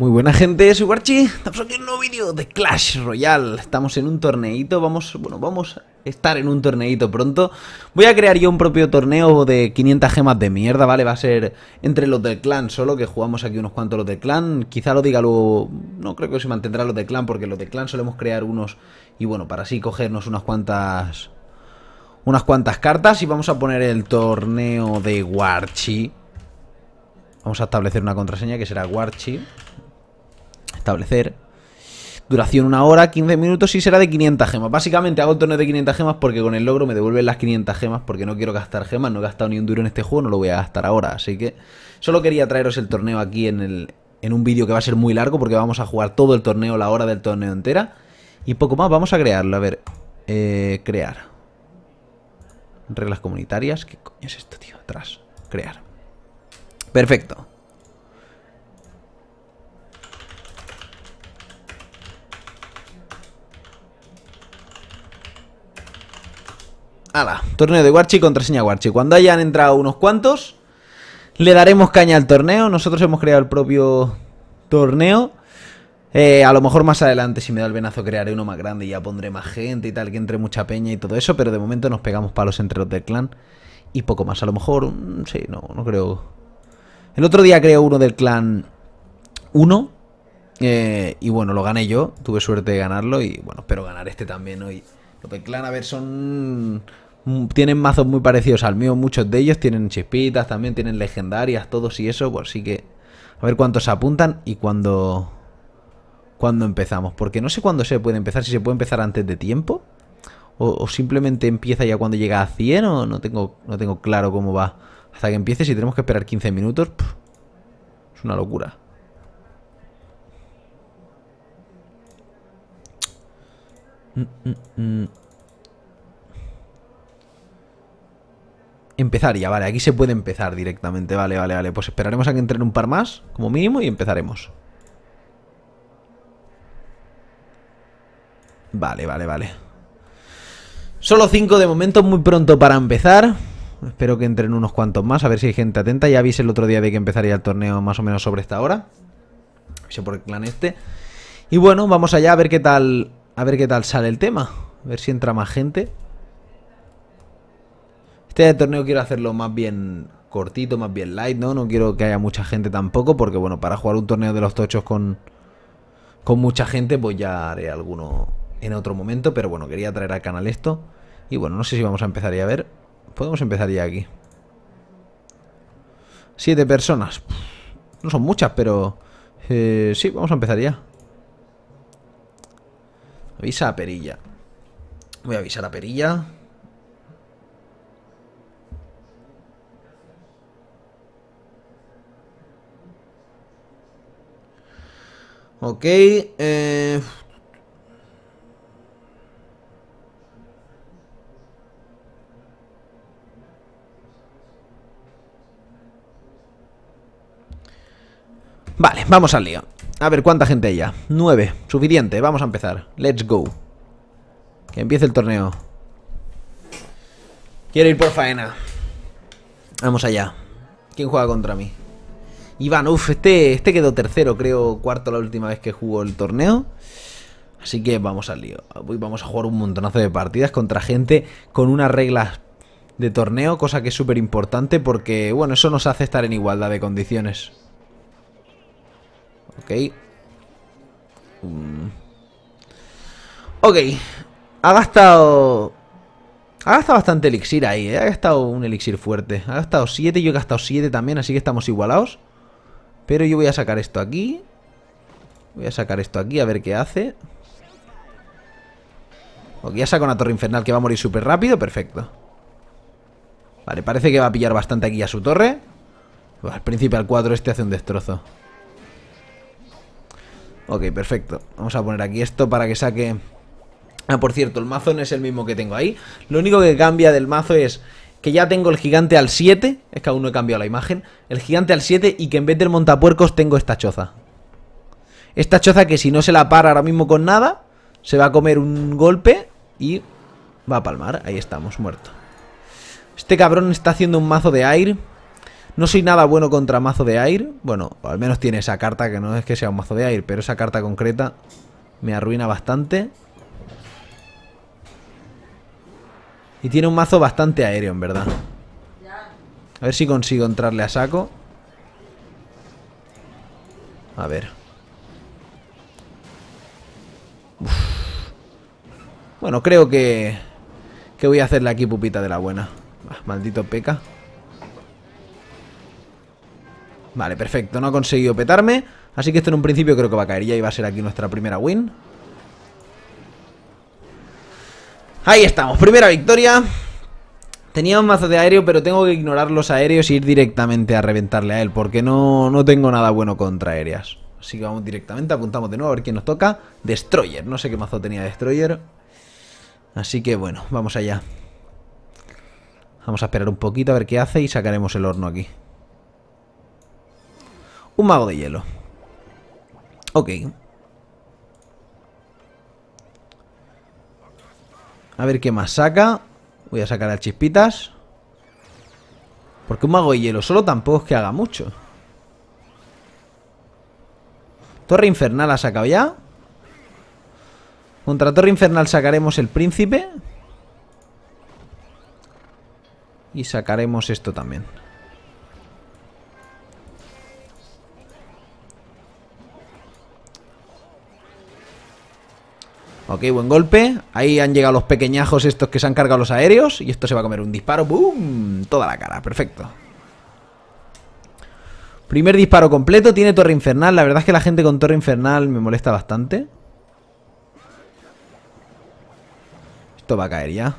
Muy buena gente, soy Warchi, estamos aquí en un nuevo vídeo de Clash Royale. Estamos en un torneito, vamos a estar en un torneito pronto. Voy a crear yo un propio torneo de 500 gemas de mierda, ¿vale? Va a ser entre los del clan solo, que jugamos aquí unos cuantos los del clan. Quizá lo diga luego, no creo que se mantendrá los del clan, porque los del clan solemos crear unos. Y bueno, para así cogernos unas cuantas cartas. Y vamos a poner el torneo de Warchi. Vamos a establecer una contraseña que será Warchi. Establecer. Duración 1 hora, 15 minutos y será de 500 gemas. Básicamente hago el torneo de 500 gemas porque con el logro me devuelven las 500 gemas porque no quiero gastar gemas. No he gastado ni un duro en este juego, no lo voy a gastar ahora. Así que solo quería traeros el torneo aquí en un vídeo que va a ser muy largo porque vamos a jugar todo el torneo, la hora del torneo entera. Y poco más, vamos a crearlo. A ver, crear. Reglas comunitarias. ¿Qué coño es esto, tío? Atrás. Crear. Perfecto. Hala, torneo de Warchi, contraseña Warchi. Cuando hayan entrado unos cuantos, le daremos caña al torneo. Nosotros hemos creado el propio torneo. A lo mejor más adelante, si me da el venazo, crearé uno más grande y ya pondré más gente y tal, que entre mucha peña y todo eso. Pero de momento nos pegamos palos entre los del clan y poco más. A lo mejor, sí, no creo. El otro día creé uno del clan 1 y bueno, lo gané yo. Tuve suerte de ganarlo y bueno, espero ganar este también hoy. Los del clan, a ver, tienen mazos muy parecidos al mío. Muchos de ellos tienen chispitas, también tienen legendarias, todos y eso. Pues sí que a ver cuántos se apuntan y cuándo empezamos. Porque no sé cuándo se puede empezar. Si se puede empezar antes de tiempo o simplemente empieza ya cuando llega a 100. O no tengo claro cómo va hasta que empiece. Si tenemos que esperar 15 minutos, es una locura. Empezar ya, vale, aquí se puede empezar directamente. Vale, pues esperaremos a que entren un par más como mínimo y empezaremos. Vale. Solo 5 de momento, muy pronto para empezar. Espero que entren unos cuantos más, a ver si hay gente atenta. Ya avisé el otro día de que empezaría el torneo más o menos sobre esta hora. Avisé por el clan este. Y bueno, vamos allá a ver qué tal sale el tema. A ver si entra más gente. Este torneo quiero hacerlo más bien cortito, más bien light, ¿no? No quiero que haya mucha gente tampoco, porque bueno, para jugar un torneo de los tochos con mucha gente, pues ya haré alguno en otro momento. Pero bueno, quería traer al canal esto. Y bueno, no sé si vamos a empezar ya a ver. Podemos empezar ya aquí. 7 personas. No son muchas, pero sí, vamos a empezar ya. Avisa a Perilla. Voy a avisar a Perilla. Ok. Vale, vamos al lío. A ver, ¿cuánta gente hay ya? 9, suficiente, vamos a empezar. Let's go. Que empiece el torneo. Quiero ir por faena. Vamos allá. ¿Quién juega contra mí? Iván, este quedó tercero, creo, cuarto la última vez que jugó el torneo. Así que vamos al lío. Hoy vamos a jugar un montonazo de partidas contra gente con unas reglas de torneo, cosa que es súper importante porque, bueno, eso nos hace estar en igualdad de condiciones. Ok. Ok. Ha gastado bastante elixir ahí, ¿eh? Ha gastado un elixir fuerte. Ha gastado 7, yo he gastado 7 también, así que estamos igualados. Pero yo voy a sacar esto aquí. Voy a sacar esto aquí a ver qué hace. Ok, ya saca una torre infernal que va a morir súper rápido. Perfecto. Vale, parece que va a pillar bastante aquí a su torre. El príncipe al 4 este hace un destrozo. Ok, perfecto. Vamos a poner aquí esto para que saque... Ah, por cierto, el mazo no es el mismo que tengo ahí. Lo único que cambia del mazo es que ya tengo el gigante al 7. Es que aún no he cambiado la imagen. El gigante al 7 y que en vez del montapuercos tengo esta choza. Esta choza que si no se la para ahora mismo con nada, se va a comer un golpe y va a palmar. Ahí estamos, muerto. Este cabrón está haciendo un mazo de aire. No soy nada bueno contra mazo de aire. Bueno, al menos tiene esa carta, que no es que sea un mazo de aire, pero esa carta concreta me arruina bastante. Y tiene un mazo bastante aéreo, en verdad. A ver si consigo entrarle a saco. A ver. Uf. Bueno, creo que voy a hacerle aquí pupita de la buena. Maldito peca. Vale, perfecto. No ha conseguido petarme. Así que esto en un principio creo que va a caer. Ya iba a ser aquí nuestra primera win. Ahí estamos, primera victoria. Tenía un mazo de aéreo, pero tengo que ignorar los aéreos e ir directamente a reventarle a él, porque no tengo nada bueno contra aéreas. Así que vamos directamente, apuntamos de nuevo a ver quién nos toca. Destroyer, no sé qué mazo tenía Destroyer. Así que bueno, vamos allá. Vamos a esperar un poquito a ver qué hace y sacaremos el horno aquí. Un mago de hielo. Ok. A ver qué más saca. Voy a sacar a Chispitas. Porque un mago de hielo solo tampoco es que haga mucho. Torre Infernal ha sacado ya. Contra Torre Infernal sacaremos el príncipe. Y sacaremos esto también. Ok, buen golpe. Ahí han llegado los pequeñajos estos que se han cargado los aéreos. Y esto se va a comer un disparo. ¡Bum! Toda la cara, perfecto. Primer disparo completo. Tiene Torre Infernal. La verdad es que la gente con Torre Infernal me molesta bastante. Esto va a caer ya.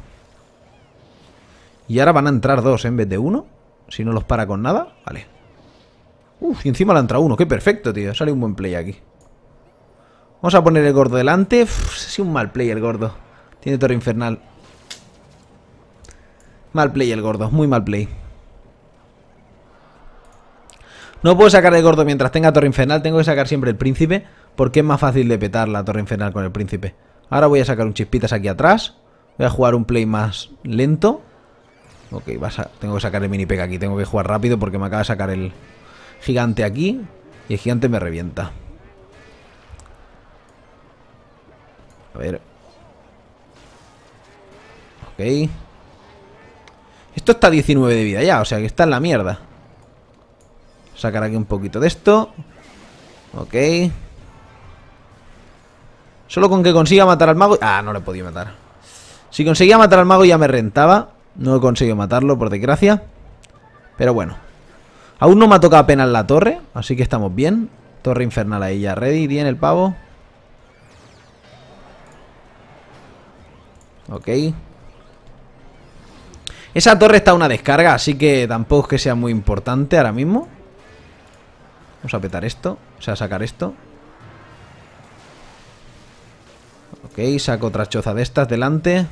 Y ahora van a entrar dos en vez de uno. Si no los para con nada. Vale. Uf, y encima le ha entrado uno. Qué perfecto, tío. Sale un buen play aquí. Vamos a poner el gordo delante. Uf, ha sido un mal play el gordo. Tiene Torre Infernal. Mal play el gordo. Muy mal play. No puedo sacar el gordo mientras tenga Torre Infernal. Tengo que sacar siempre el príncipe. Porque es más fácil de petar la Torre Infernal con el príncipe. Ahora voy a sacar un Chispitas aquí atrás. Voy a jugar un play más lento. Ok, tengo que sacar el mini P.E.K.K.A aquí. Tengo que jugar rápido porque me acaba de sacar el gigante aquí. Y el gigante me revienta. A ver. Ok. Esto está a 19 de vida ya, o sea que está en la mierda. Sacar aquí un poquito de esto. Ok. Solo con que consiga matar al mago. Ah, no le he podido matar. Si conseguía matar al mago ya me rentaba. No he conseguido matarlo, por desgracia. Pero bueno. Aún no me ha tocado apenas la torre, así que estamos bien. Torre Infernal ahí ya ready. Bien el pavo. Ok. Esa torre está a una descarga, así que tampoco es que sea muy importante ahora mismo. Vamos a petar esto. O sea, sacar esto. Ok, saco otra choza de estas delante.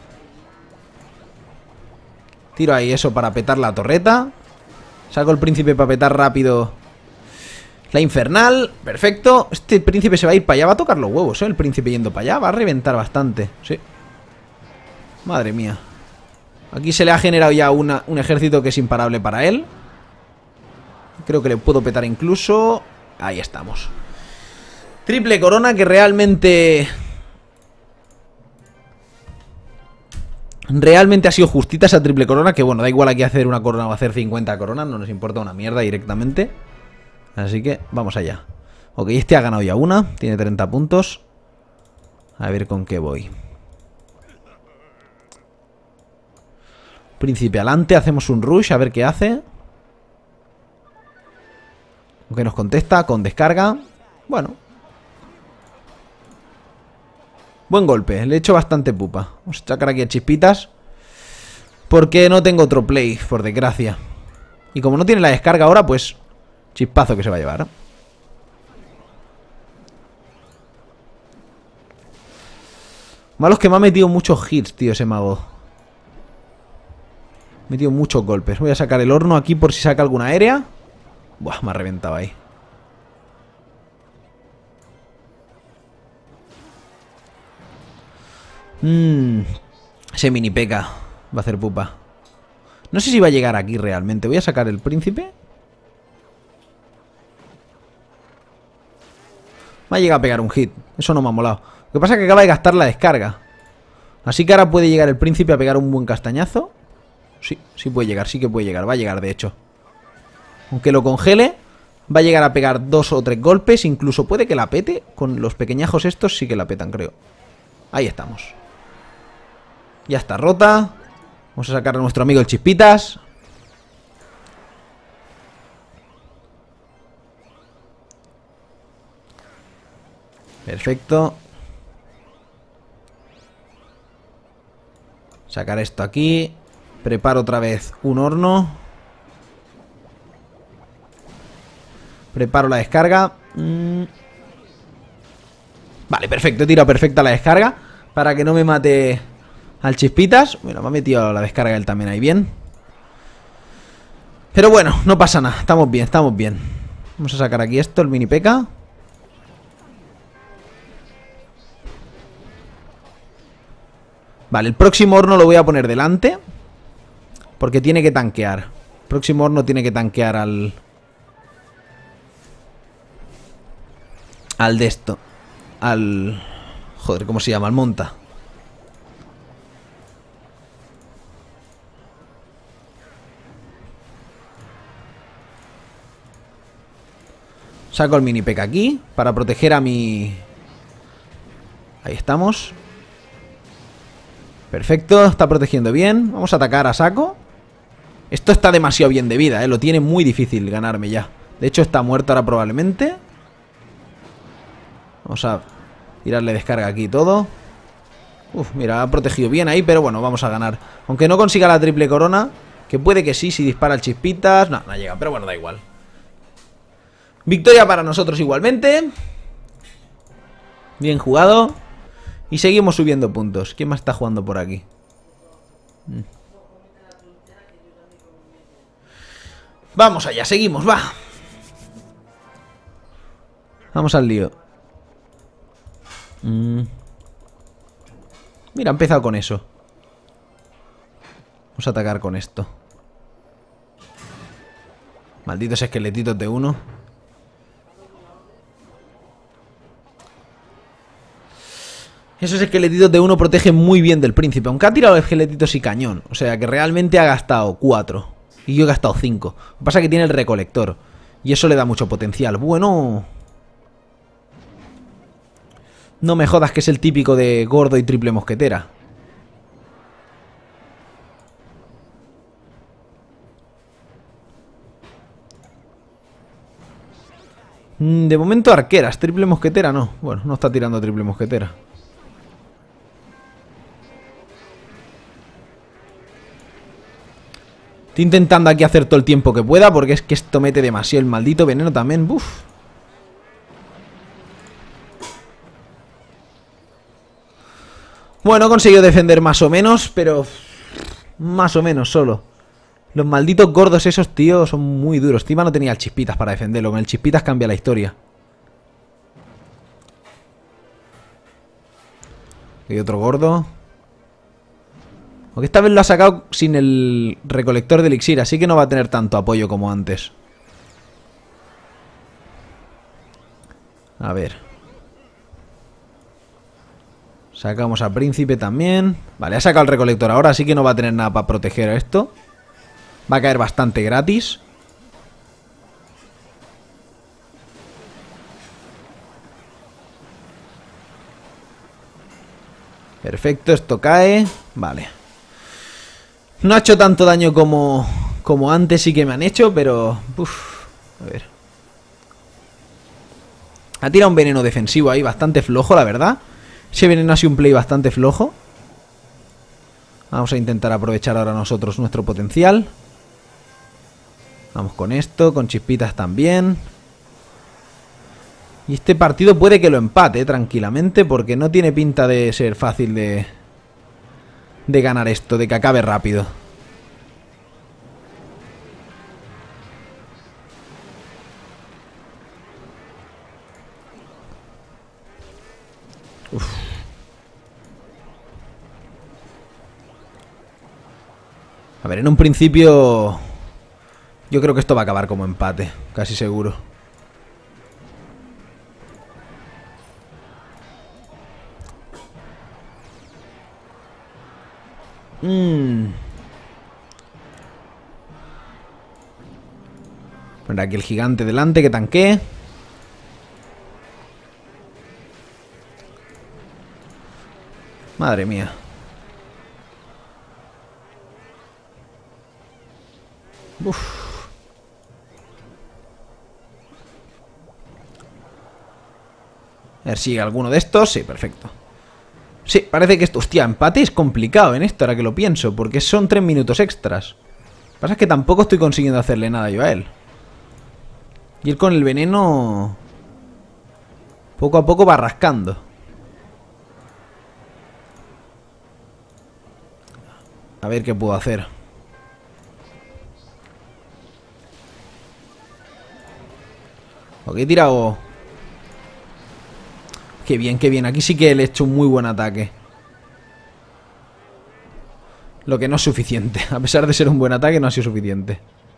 Tiro ahí eso para petar la torreta. Saco el príncipe para petar rápido la infernal. Perfecto. Este príncipe se va a ir para allá. Va a tocar los huevos, ¿eh? El príncipe yendo para allá. Va a reventar bastante. Sí. Madre mía. Aquí se le ha generado ya un ejército que es imparable para él. Creo que le puedo petar incluso. Ahí estamos. Triple corona que realmente ha sido justita esa triple corona. Que bueno, da igual aquí hacer una corona o hacer 50 coronas. No nos importa una mierda directamente. Así que vamos allá. Ok, este ha ganado ya una. Tiene 30 puntos. A ver con qué voy. Príncipe adelante, hacemos un rush, a ver qué hace. Aunque nos contesta con descarga. Bueno. Buen golpe, le he hecho bastante pupa. Vamos a sacar aquí a Chispitas. Porque no tengo otro play, por desgracia. Y como no tiene la descarga ahora, pues chispazo que se va a llevar. Malo es que me ha metido muchos hits, tío, ese mago. Me he metido muchos golpes. Voy a sacar el horno aquí por si saca alguna aérea. Buah, me ha reventado ahí. Ese mini P.E.K.K.A va a hacer pupa. No sé si va a llegar aquí realmente. Voy a sacar el príncipe. Va a llegar a pegar un hit. Eso no me ha molado. Lo que pasa es que acaba de gastar la descarga. Así que ahora puede llegar el príncipe a pegar un buen castañazo. Sí, sí puede llegar, sí que puede llegar. Va a llegar, de hecho. Aunque lo congele, va a llegar a pegar 2 o 3 golpes. Incluso puede que la pete. Con los pequeñajos estos sí que la petan, creo. Ahí estamos. Ya está rota. Vamos a sacar a nuestro amigo el Chispitas. Perfecto. Sacar esto aquí. Preparo otra vez un horno. Preparo la descarga. Vale, perfecto. He tirado perfecta la descarga para que no me mate al Chispitas. Bueno, me ha metido la descarga él también ahí bien. Pero bueno, no pasa nada. Estamos bien, estamos bien. Vamos a sacar aquí esto, el mini P.E.K.K.A. Vale, el próximo horno lo voy a poner delante. Porque tiene que tanquear. El próximo horno tiene que tanquear al de esto. Al... Joder, ¿cómo se llama? Al monta. Saco el mini P.E.K.K.A aquí para proteger a mi... Ahí estamos. Perfecto, está protegiendo bien. Vamos a atacar a saco. Esto está demasiado bien de vida, lo tiene muy difícil ganarme ya. De hecho está muerto ahora probablemente. Vamos a tirarle descarga aquí y todo. Uf, mira, ha protegido bien ahí, pero bueno, vamos a ganar. Aunque no consiga la triple corona, que puede que sí, si dispara el Chispitas. No, no llega, pero bueno, da igual. Victoria para nosotros igualmente. Bien jugado. Y seguimos subiendo puntos. ¿Quién más está jugando por aquí? Vamos allá, seguimos, va. Vamos al lío. Mira, ha empezado con eso. Vamos a atacar con esto. Malditos esqueletitos de uno. Esos esqueletitos de uno protegen muy bien del príncipe. Aunque ha tirado esqueletitos y cañón. O sea que realmente ha gastado 4. Y yo he gastado 5. Lo que pasa es que tiene el recolector. Y eso le da mucho potencial. Bueno. No me jodas que es el típico de gordo y triple mosquetera. De momento arqueras. Triple mosquetera no. Bueno, no está tirando triple mosquetera. Estoy intentando aquí hacer todo el tiempo que pueda, porque es que esto mete demasiado. El maldito veneno también. Uf. Bueno, he conseguido defender más o menos, pero... Más o menos solo. Los malditos gordos esos, tío, son muy duros. Encima no tenía el Chispitas para defenderlo. Con el Chispitas cambia la historia. Hay otro gordo. Aunque esta vez lo ha sacado sin el recolector de elixir, así que no va a tener tanto apoyo como antes. A ver. Sacamos a príncipe también. Vale, ha sacado el recolector ahora, así que no va a tener nada para proteger a esto. Va a caer bastante gratis. Perfecto, esto cae. Vale. No ha hecho tanto daño como antes sí que me han hecho, pero... Uf, a ver. Ha tirado un veneno defensivo ahí bastante flojo, la verdad. Ese veneno ha sido un play bastante flojo. Vamos a intentar aprovechar ahora nosotros nuestro potencial. Vamos con esto, con Chispitas también. Y este partido puede que lo empate tranquilamente, porque no tiene pinta de ser fácil de ganar esto, de que acabe rápido. Uf. A ver, en un principio yo creo que esto va a acabar como empate, casi seguro. Poner aquí el gigante delante que tanquee. Madre mía. Uf. A ver si alguno de estos. Sí, perfecto. Sí, parece que esto... Hostia, empate es complicado en esto, ahora que lo pienso, porque son 3 minutos extras. Lo que pasa es que tampoco estoy consiguiendo hacerle nada yo a él. Y él con el veneno poco a poco va rascando. A ver qué puedo hacer. Ok, he tirado. Qué bien, qué bien. Aquí sí que le he hecho un muy buen ataque. Lo que no es suficiente. A pesar de ser un buen ataque, no ha sido suficiente.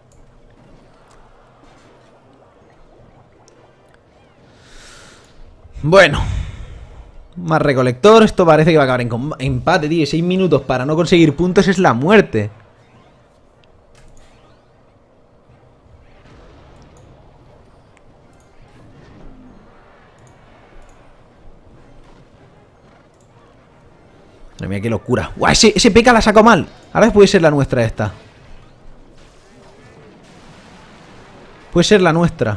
Bueno. Más recolector. Esto parece que va a acabar en empate, tío. 6 minutos para no conseguir puntos es la muerte. Madre mía, qué locura. ¡Guau! Ese P.K. la sacó mal. Ahora puede ser la nuestra esta. Puede ser la nuestra.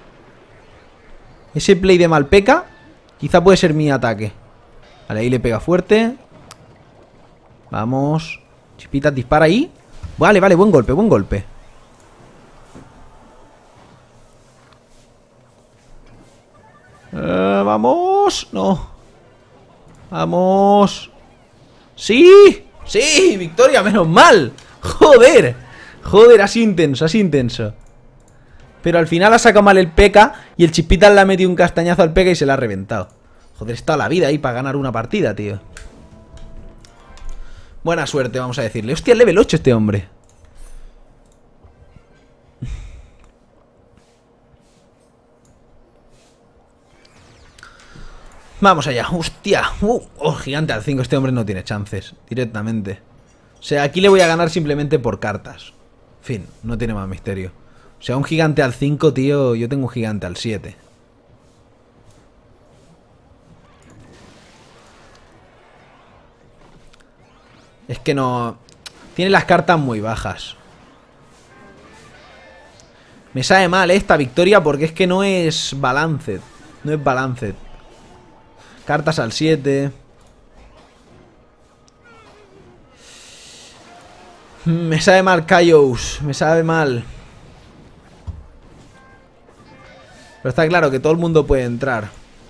Ese play de mal P.K. quizá puede ser mi ataque. Vale, ahí le pega fuerte. Vamos. Chispitas, dispara ahí. Vale, vale, buen golpe, buen golpe. Vamos. No. Vamos. ¡Sí! ¡Sí! ¡Victoria! ¡Menos mal! ¡Joder! Joder, así intenso, así intenso. Pero al final ha sacado mal el P.K. y el Chispitas le ha metido un castañazo al P.K. y se la ha reventado. Joder, está la vida ahí para ganar una partida, tío. Buena suerte, vamos a decirle. Hostia, level 8 este hombre. Vamos allá, hostia. Gigante al 5, este hombre no tiene chances. Directamente. O sea, aquí le voy a ganar simplemente por cartas. Fin, no tiene más misterio. O sea, un gigante al 5, tío. Yo tengo un gigante al 7. Es que no... Tiene las cartas muy bajas. Me sabe mal esta victoria porque es que no es balanced. No es balanced. Cartas al 7. Me sabe mal Kaios. Me sabe mal. Pero está claro que todo el mundo puede entrar.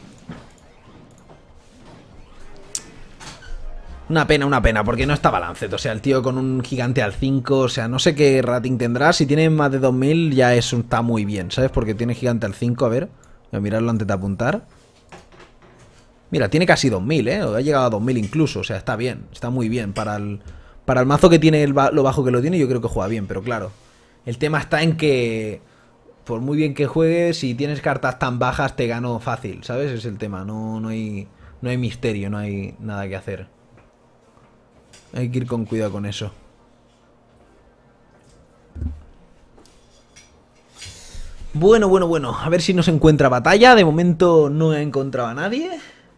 Una pena, porque no está balanced. O sea, el tío con un gigante al 5. O sea, no sé qué rating tendrá. Si tiene más de 2000 ya está muy bien, ¿sabes? Porque tiene gigante al 5. A ver, voy a mirarlo antes de apuntar. Mira, tiene casi 2000, ¿eh? Ha llegado a 2000 incluso. O sea, está bien. Está muy bien. Para el mazo que tiene, lo bajo que lo tiene, yo creo que juega bien. Pero claro, el tema está en que... Por muy bien que juegues, si tienes cartas tan bajas, te gano fácil, ¿sabes? Es el tema. No hay misterio, no hay nada que hacer. Hay que ir con cuidado con eso. Bueno. A ver si nos encuentra batalla. De momento no he encontrado a nadie.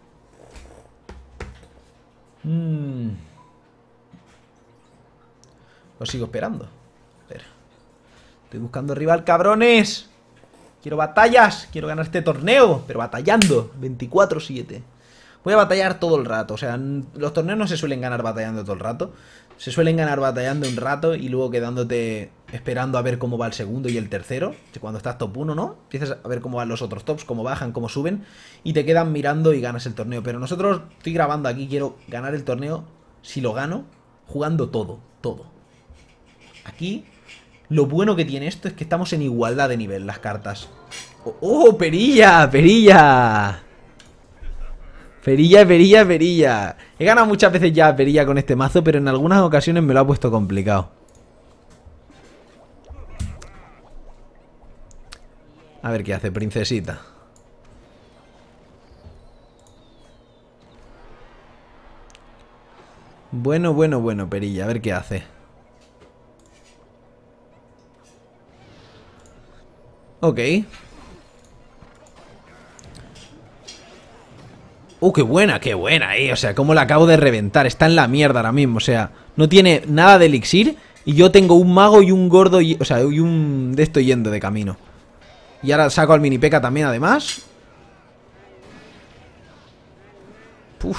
Lo sigo esperando. A ver. Estoy buscando rival, cabrones. Quiero batallas. Quiero ganar este torneo. Pero batallando. 24-7. Voy a batallar todo el rato. O sea, los torneos no se suelen ganar batallando todo el rato. Se suelen ganar batallando un rato y luego quedándote esperando a ver cómo va el segundo y el tercero. Cuando estás top 1, ¿no? Empiezas a ver cómo van los otros tops, cómo bajan, cómo suben. Y te quedan mirando y ganas el torneo. Pero nosotros, estoy grabando aquí, quiero ganar el torneo. Si lo gano, jugando todo. Aquí, lo bueno que tiene esto es que estamos en igualdad de nivel, las cartas. ¡Oh, perilla! ¡Perilla! Perilla. He ganado muchas veces ya a perilla con este mazo, pero en algunas ocasiones me lo ha puesto complicado. A ver qué hace, princesita. Bueno, bueno, bueno, perilla. A ver qué hace. Ok. Qué buena, O sea, cómo la acabo de reventar. Está en la mierda ahora mismo, o sea, no tiene nada de elixir. Y yo tengo un mago y un gordo, o sea, y un de esto yendo de camino. Y ahora saco al mini P.E.K.K.A también, además. Uf.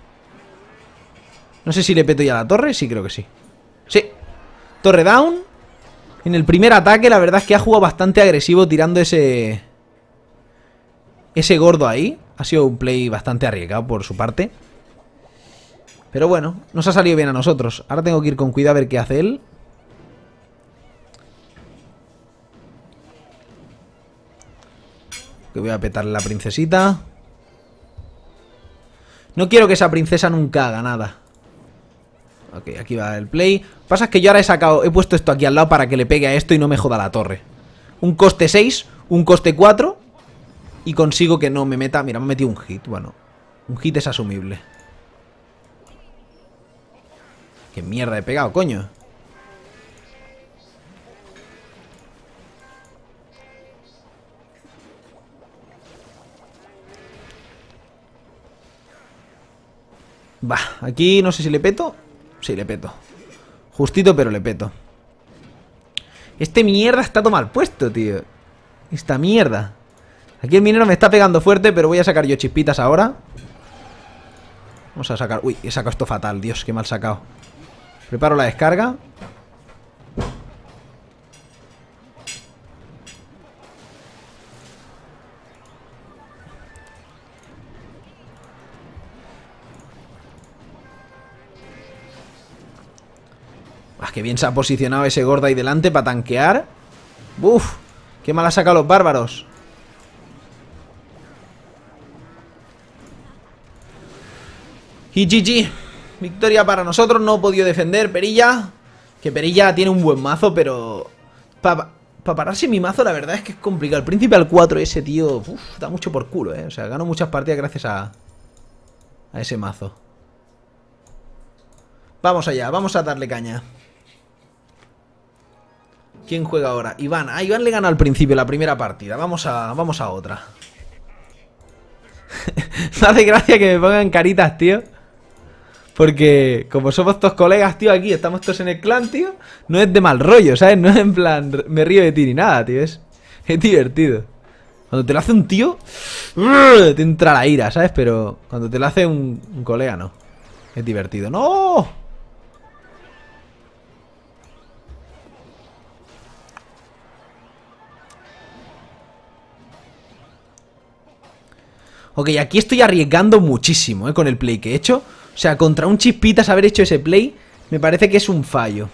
No sé si le peto ya a la torre, sí, creo que sí. Sí. Torre down. En el primer ataque, la verdad es que ha jugado bastante agresivo tirando ese gordo ahí. Ha sido un play bastante arriesgado por su parte. Pero bueno, nos ha salido bien a nosotros. Ahora tengo que ir con cuidado a ver qué hace él. Que voy a petarle la princesita. No quiero que esa princesa nunca haga nada. Ok, aquí va el play. Pasa es que yo ahora he puesto esto aquí al lado para que le pegue a esto y no me joda la torre. Un coste 6, un coste 4. Y consigo que no me meta... Mira, me he metido un hit. Bueno, un hit es asumible. ¿Qué mierda he pegado, coño? Va, aquí no sé si le peto. Sí, le peto. Justito, pero le peto. Este mierda está todo mal puesto, tío. Esta mierda. Aquí el minero me está pegando fuerte, pero voy a sacar yo chispitas ahora. Vamos a sacar... Uy, he sacado esto fatal, Dios, qué mal sacado. Preparo la descarga. Ah, qué bien se ha posicionado ese gordo ahí delante para tanquear. Uf, qué mal ha sacado los bárbaros. Y GG. Victoria para nosotros, no he podido defender Perilla. Que Perilla tiene un buen mazo, pero... Para pararse mi mazo la verdad es que es complicado. El príncipe al 4 ese, tío, da mucho por culo, O sea, gano muchas partidas gracias a ese mazo. Vamos allá, vamos a darle caña. ¿Quién juega ahora? Iván. Ah, Iván le gana al principio la primera partida. Vamos a otra. Me hace gracia que me pongan caritas, tío. Porque como somos todos colegas, tío, aquí estamos todos en el clan, tío. No es de mal rollo, ¿sabes? No es en plan, me río de ti ni nada, tío. Es divertido. Cuando te lo hace un tío, te entra la ira, ¿sabes? Pero cuando te lo hace un colega, no. Es divertido. ¡No! Ok, aquí estoy arriesgando muchísimo, con el play que he hecho. O sea, contra un chispitas haber hecho ese play me parece que es un fallo.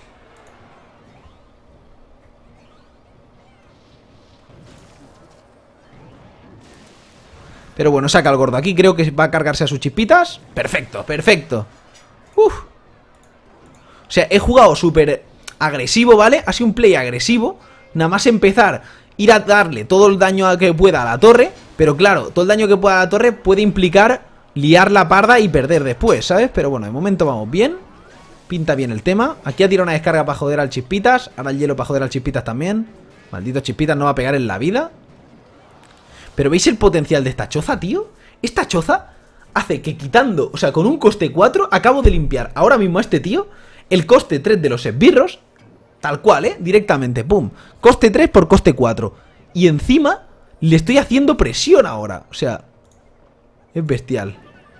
Pero bueno, saca al gordo aquí. Creo que va a cargarse a sus chispitas. Perfecto, perfecto. Uf. O sea, he jugado súper agresivo, ¿vale? Ha sido un play agresivo. Nada más empezar, ir a darle todo el daño que pueda a la torre. Pero claro, todo el daño que pueda a la torre puede implicar liar la parda y perder después, ¿sabes? Pero bueno, de momento vamos bien. Pinta bien el tema. Aquí ha tirado una descarga para joder al chispitas. Ahora el hielo para joder al chispitas también. Maldito chispitas, no va a pegar en la vida. Pero ¿veis el potencial de esta choza, tío? Esta choza hace que quitando, o sea, con un coste 4 acabo de limpiar ahora mismo a este tío el coste 3 de los esbirros. Tal cual, directamente, pum. Coste 3 por coste 4. Y encima le estoy haciendo presión ahora. O sea, es bestial.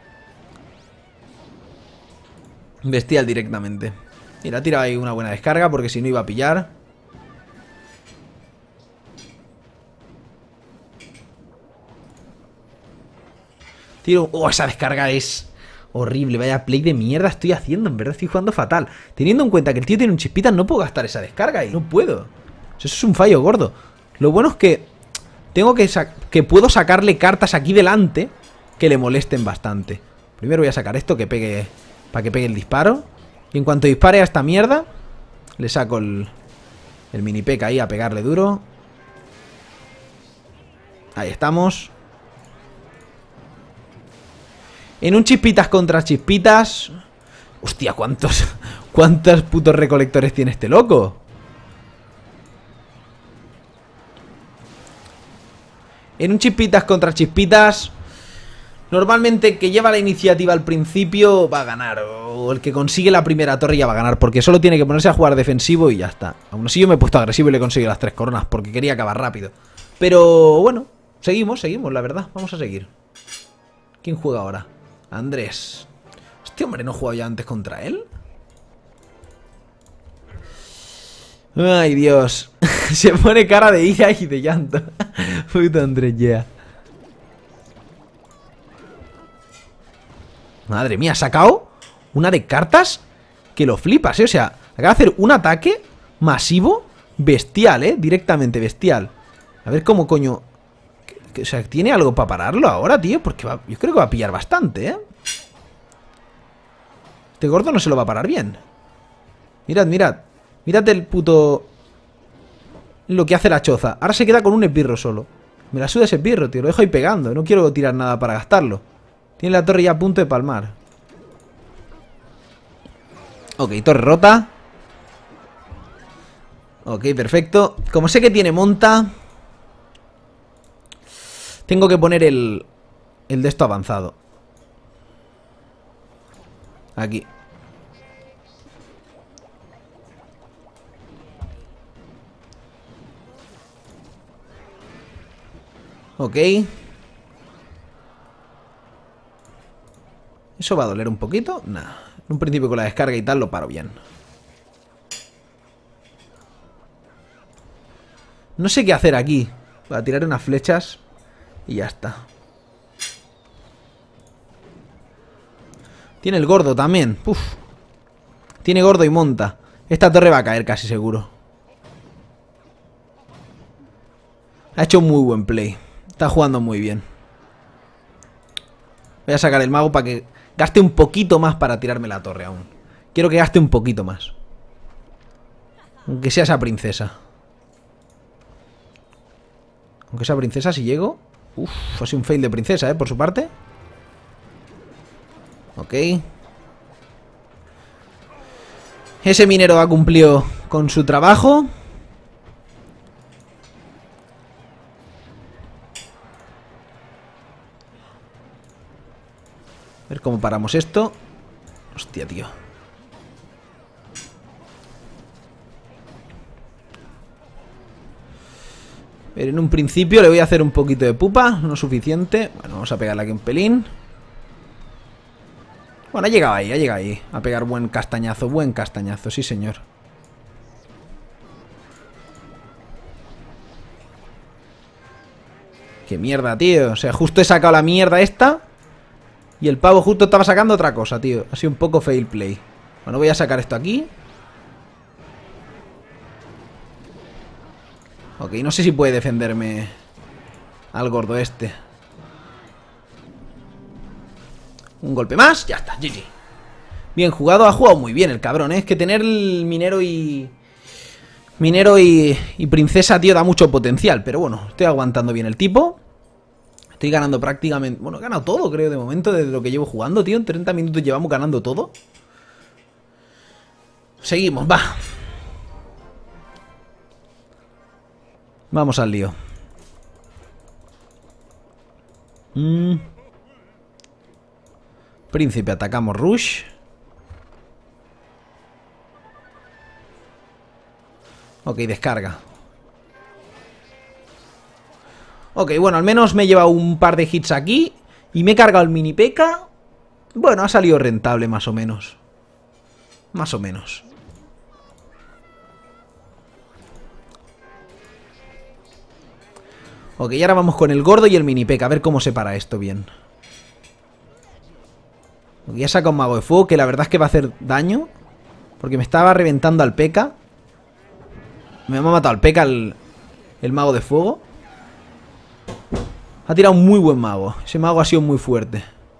Bestial directamente. Mira, ha tirado ahí una buena descarga porque si no iba a pillar. Tiro... Oh, esa descarga es horrible. Vaya play de mierda estoy haciendo. En verdad estoy jugando fatal. Teniendo en cuenta que el tío tiene un chispita, no puedo gastar esa descarga ahí. No puedo. O sea, eso es un fallo gordo. Lo bueno es que tengo que puedo sacarle cartas aquí delante que le molesten bastante. Primero voy a sacar esto que pegue, para que pegue el disparo. Y en cuanto dispare a esta mierda, le saco el mini P.E.K.K.A ahí a pegarle duro. Ahí estamos. En un chispitas contra chispitas. Hostia, ¿cuántos putos recolectores tiene este loco? En un chispitas contra chispitas, normalmente el que lleva la iniciativa al principio va a ganar. O el que consigue la primera torre ya va a ganar. Porque solo tiene que ponerse a jugar defensivo y ya está. Aún así yo me he puesto agresivo y le he conseguido las 3 coronas porque quería acabar rápido. Pero bueno, seguimos, la verdad. Vamos a seguir. ¿Quién juega ahora? Andrés. Este hombre no jugaba ya antes contra él. Ay, Dios. Se pone cara de ira y de llanto. Puto Andrés, yeah. Madre mía, ha sacado una de cartas que lo flipas, O sea, acaba de hacer un ataque masivo bestial, Directamente bestial. A ver cómo coño... O sea, ¿tiene algo para pararlo ahora, tío? Porque yo creo que va a pillar bastante, Este gordo no se lo va a parar bien. Mirad, mirad. Mirad el puto... Lo que hace la choza. Ahora se queda con un esbirro solo. Me la suda ese esbirro, tío. Lo dejo ahí pegando. No quiero tirar nada para gastarlo. Tiene la torre ya a punto de palmar. Ok, torre rota. Ok, perfecto. Como sé que tiene monta, tengo que poner el de esto avanzado. Aquí. Ok. ¿Eso va a doler un poquito? Nah. En un principio con la descarga y tal lo paro bien. No sé qué hacer aquí. Voy a tirar unas flechas y ya está. Tiene el gordo también. Uf. Tiene gordo y monta. Esta torre va a caer casi seguro. Ha hecho un muy buen play. Está jugando muy bien. Voy a sacar el mago para que gaste un poquito más para tirarme la torre aún. Quiero que gaste un poquito más. Aunque sea esa princesa. Aunque esa princesa, si llego... Uf, ha sido un fail de princesa, por su parte. Ok. Ese minero ha cumplido con su trabajo. A ver cómo paramos esto. Hostia, tío. Pero en un principio le voy a hacer un poquito de pupa. No suficiente. Bueno, vamos a pegarle aquí un pelín. Bueno, ha llegado ahí. A pegar buen castañazo, sí señor. Qué mierda, tío. O sea, justo he sacado la mierda esta y el pavo justo estaba sacando otra cosa, tío. Ha sido un poco fail play. Bueno, voy a sacar esto aquí. Ok, no sé si puede defenderme al gordo este. Un golpe más, ya está, GG. Bien jugado, ha jugado muy bien el cabrón, Es que tener el minero y princesa, tío, da mucho potencial. Pero bueno, estoy aguantando bien el tipo. Estoy ganando prácticamente... Bueno, he ganado todo, creo, de momento, desde lo que llevo jugando, tío. En 30 minutos llevamos ganando todo. Seguimos, va. Vamos al lío. Príncipe, atacamos Rush. Ok, descarga. Ok, bueno, al menos me he llevado un par de hits aquí. Y me he cargado el mini P.E.K.K.A. Bueno, ha salido rentable más o menos. Más o menos. Ok, y ahora vamos con el gordo y el mini P.E.K.K.A. A ver cómo se para esto bien. Ok, ya saca un mago de fuego, que la verdad es que va a hacer daño. Porque me estaba reventando al P.E.K.K.A. Me ha matado al P.E.K.K.A. el mago de fuego. Ha tirado un muy buen mago. Ese mago ha sido muy fuerte.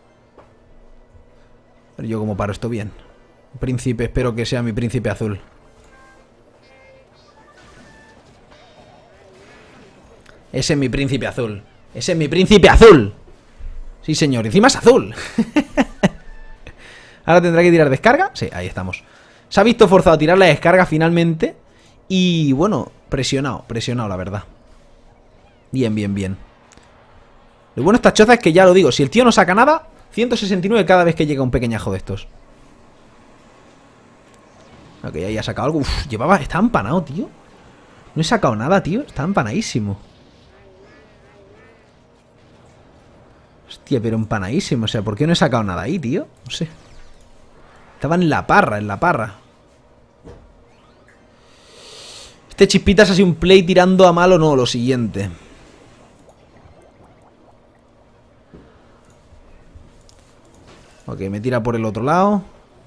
Pero yo como paro esto bien. Príncipe, espero que sea mi príncipe azul. Ese es mi príncipe azul. Ese es mi príncipe azul. Sí, señor, encima es azul. Ahora tendrá que tirar descarga. Sí, ahí estamos. Se ha visto forzado a tirar la descarga finalmente. Y bueno, presionado, la verdad. Bien, bien, bien. Lo bueno de esta choza es que ya lo digo, si el tío no saca nada, 169 cada vez que llega un pequeñajo de estos. Ok, ahí ha sacado algo. Uf, estaba empanado, tío. No he sacado nada, tío. Está empanadísimo. Hostia, pero empanadísimo. O sea, ¿por qué no he sacado nada ahí, tío? No sé. Estaba en la parra, Este Chispitas ha sido un play tirando a mal o no, lo siguiente. Ok, me tira por el otro lado.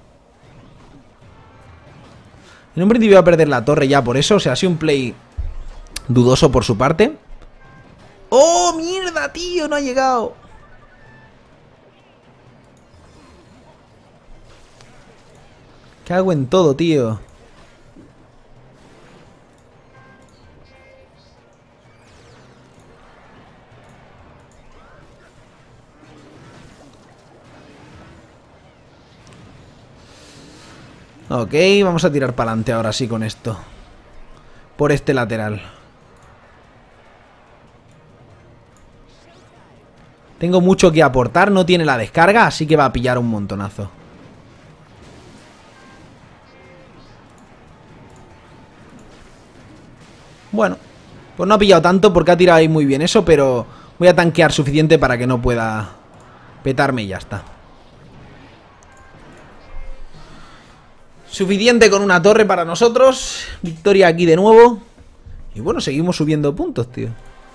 En un principio iba a perder la torre ya por eso. O sea, ha sido un play dudoso por su parte. ¡Oh, mierda, tío! No ha llegado. Cago en todo, tío. Ok, vamos a tirar para adelante ahora sí con esto. Por este lateral. Tengo mucho que aportar, no tiene la descarga, así que va a pillar un montonazo. Bueno, pues no ha pillado tanto porque ha tirado ahí muy bien eso, pero voy a tanquear suficiente para que no pueda petarme y ya está. Suficiente con una torre para nosotros. Victoria aquí de nuevo. Y bueno, seguimos subiendo puntos, tío.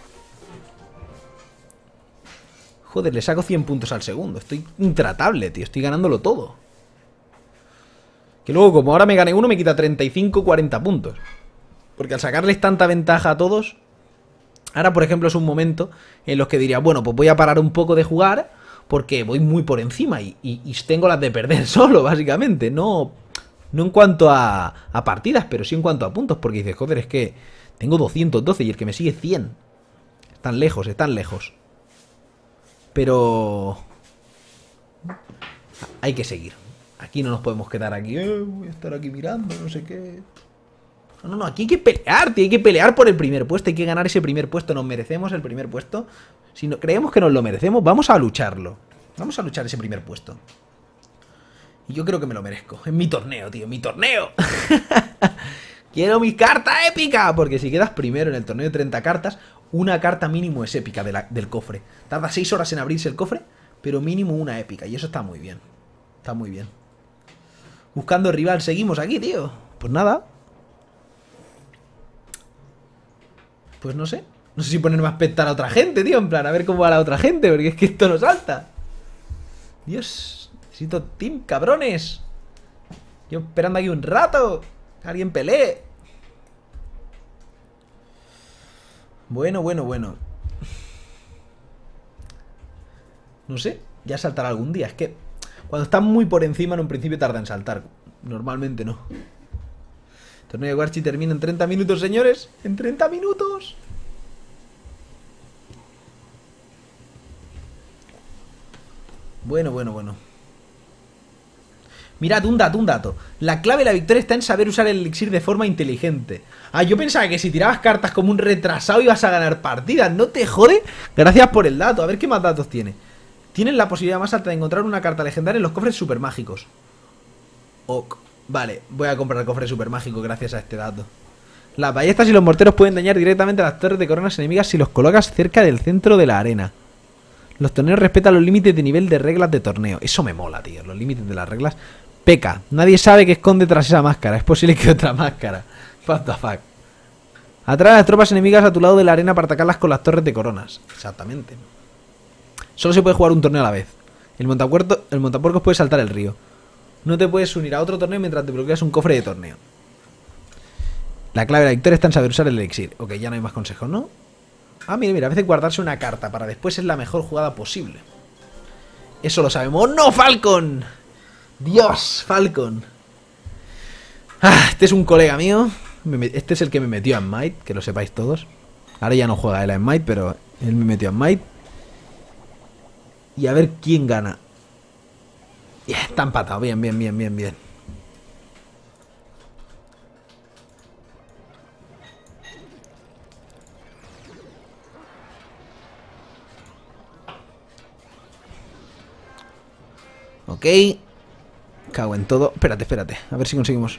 Joder, le saco 100 puntos al segundo. Estoy intratable, tío. Estoy ganándolo todo. Que luego, como ahora me gané uno, me quita 35, 40 puntos. Porque al sacarles tanta ventaja a todos... Ahora, por ejemplo, es un momento en los que diría, bueno, pues voy a parar un poco de jugar porque voy muy por encima y tengo las de perder solo, básicamente. No en cuanto a partidas, pero sí en cuanto a puntos. Porque dices, joder, es que tengo 212 y el que me sigue 100. Están lejos, están lejos. Pero... hay que seguir. Aquí no nos podemos quedar aquí. Voy a estar aquí mirando, no sé qué. No, aquí hay que pelear, tío. Hay que pelear por el primer puesto. Hay que ganar ese primer puesto. Nos merecemos el primer puesto. Si no, creemos que nos lo merecemos, vamos a lucharlo. Vamos a luchar ese primer puesto. Y yo creo que me lo merezco. Es mi torneo, tío. ¡Mi torneo! Quiero mi carta épica. Porque si quedas primero en el torneo de 30 cartas, una carta mínimo es épica del cofre. Tarda 6 horas en abrirse el cofre, pero mínimo una épica. Y eso está muy bien. Está muy bien. Buscando rival. Seguimos aquí, tío. Pues nada. Pues no sé. No sé si ponerme a expectar a otra gente, tío. En plan, a ver cómo va la otra gente. Porque es que esto no salta. Dios. Necesito team, cabrones. Yo esperando aquí un rato. Que alguien pelee. Bueno. No sé. Ya saltará algún día. Es que cuando están muy por encima en un principio tarda en saltar. Normalmente no. El torneo de Warchi termina en 30 minutos, señores. ¡En 30 minutos! Bueno. Mirad, un dato. La clave de la victoria está en saber usar el elixir de forma inteligente. Ah, yo pensaba que si tirabas cartas como un retrasado ibas a ganar partidas. ¿No te jode? Gracias por el dato. A ver qué más datos tiene. Tienes la posibilidad más alta de encontrar una carta legendaria en los cofres super mágicos. Ok. Vale, voy a comprar el cofre super mágico gracias a este dato. Las ballestas y los morteros pueden dañar directamente a las torres de coronas enemigas si los colocas cerca del centro de la arena. Los torneos respetan los límites de nivel de reglas de torneo. Eso me mola, tío. Los límites de las reglas. Peca. Nadie sabe qué esconde tras esa máscara. Es posible que otra máscara. What the fuck. Atrae a las tropas enemigas a tu lado de la arena para atacarlas con las torres de coronas. Exactamente. Solo se puede jugar un torneo a la vez. El montapuercos puede saltar el río. No te puedes unir a otro torneo mientras te bloqueas un cofre de torneo. La clave de la victoria está en saber usar el elixir. Ok, ya no hay más consejos, ¿no? Ah, mira, a veces guardarse una carta para después es la mejor jugada posible. Eso lo sabemos. ¡No, Falcon! ¡Dios, Falcon! Ah, este es un colega mío. Este es el que me metió a Smite, que lo sepáis todos. Ahora ya no juega él a Smite, pero Él me metió a Might. Y a ver quién gana. Está empatado. Bien, bien, bien, bien, bien. Ok. Cago en todo. Espérate, espérate. A ver si conseguimos.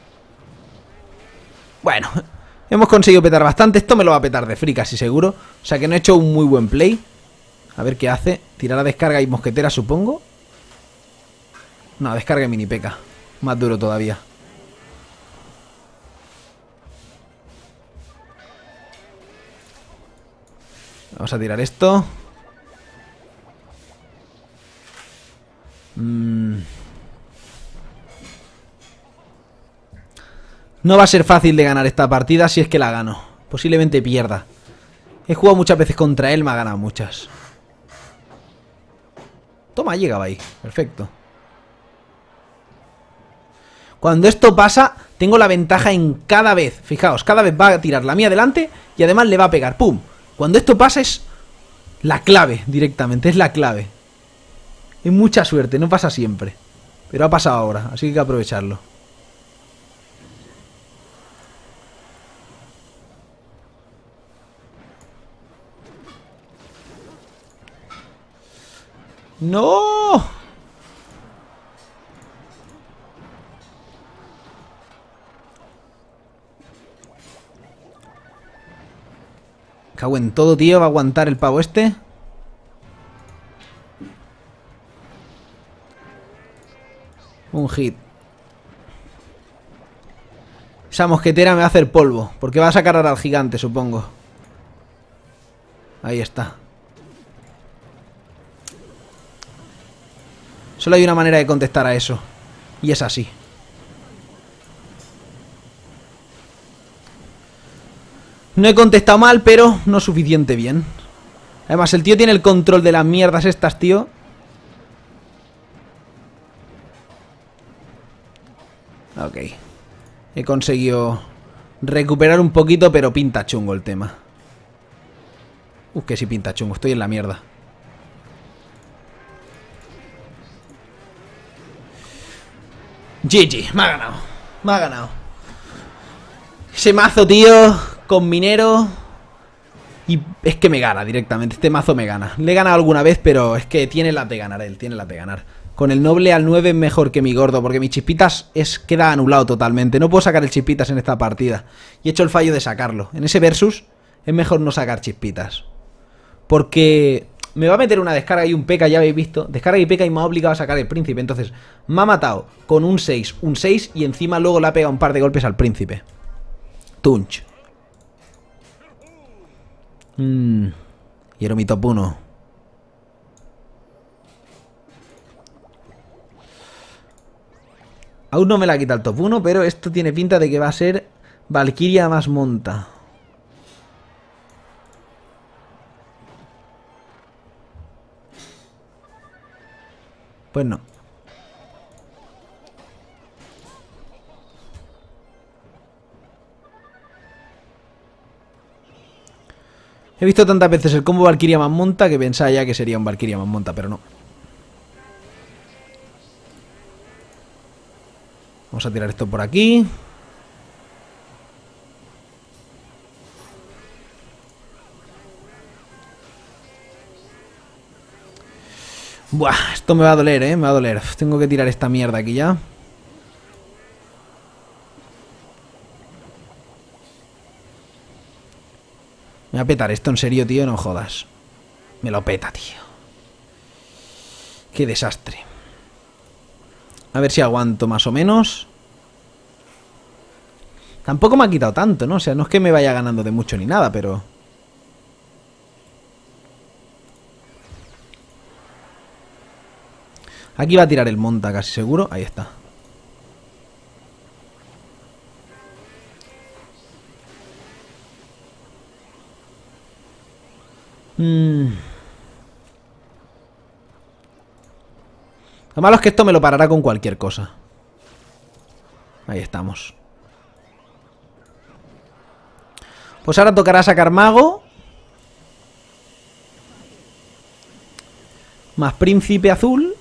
Bueno. Hemos conseguido petar bastante. Esto me lo va a petar de free casi seguro. O sea que no he hecho un muy buen play. A ver qué hace. Tirar la descarga y mosquetera, supongo. No, descarga y mini peca. Más duro todavía. Vamos a tirar esto. No va a ser fácil de ganar esta partida si es que la gano. Posiblemente pierda. He jugado muchas veces contra él, me ha ganado muchas. Toma, llegaba ahí. Perfecto. Cuando esto pasa, tengo la ventaja en cada vez. Fijaos, cada vez va a tirar la mía adelante y además le va a pegar. ¡Pum! Cuando esto pasa es la clave directamente, es la clave. Es mucha suerte, no pasa siempre. Pero ha pasado ahora, así que hay que aprovecharlo. ¡No! Cago en todo, tío. ¿Va a aguantar el pavo este? Un hit. Esa mosquetera me va a hacer polvo. Porque va a sacar ahora al gigante, supongo. Ahí está. Solo hay una manera de contestar a eso. Y es así. No he contestado mal, pero no suficiente bien. Además, el tío tiene el control de las mierdas estas, tío. Ok. He conseguido recuperar un poquito, pero pinta chungo el tema. Que sí pinta chungo. Estoy en la mierda. GG. Me ha ganado. Me ha ganado. Ese mazo, tío, con minero. Y es que me gana directamente. Este mazo me gana. Le he ganado alguna vez, pero es que tiene las de ganar él. Tiene las de ganar. Con el noble al 9 es mejor que mi gordo, porque mi chispitas queda anulado totalmente. No puedo sacar el chispitas en esta partida. Y he hecho el fallo de sacarlo. En ese versus es mejor no sacar chispitas. Porque me va a meter una descarga y un P.K., ya habéis visto. Descarga y P.K. y me ha obligado a sacar el príncipe. Entonces me ha matado con un 6 y encima luego le ha pegado un par de golpes al príncipe. Tunch. Quiero mi top 1. Aún no me la quita el top 1, pero esto tiene pinta de que va a ser Valkyria más monta. Pues no. He visto tantas veces el combo Valkyria más monta que pensaba ya que sería un Valkyria más monta, pero no. Vamos a tirar esto por aquí. Buah, esto me va a doler, me va a doler. Tengo que tirar esta mierda aquí ya. Me va a petar esto, en serio, tío, no jodas. Me lo peta, tío. Qué desastre. A ver si aguanto más o menos. Tampoco me ha quitado tanto, ¿no? O sea, no es que me vaya ganando de mucho ni nada, pero... Aquí va a tirar el monta, casi seguro. Ahí está. Lo malo es que esto me lo parará con cualquier cosa. Ahí estamos. Pues ahora tocará sacar mago. Más príncipe azul.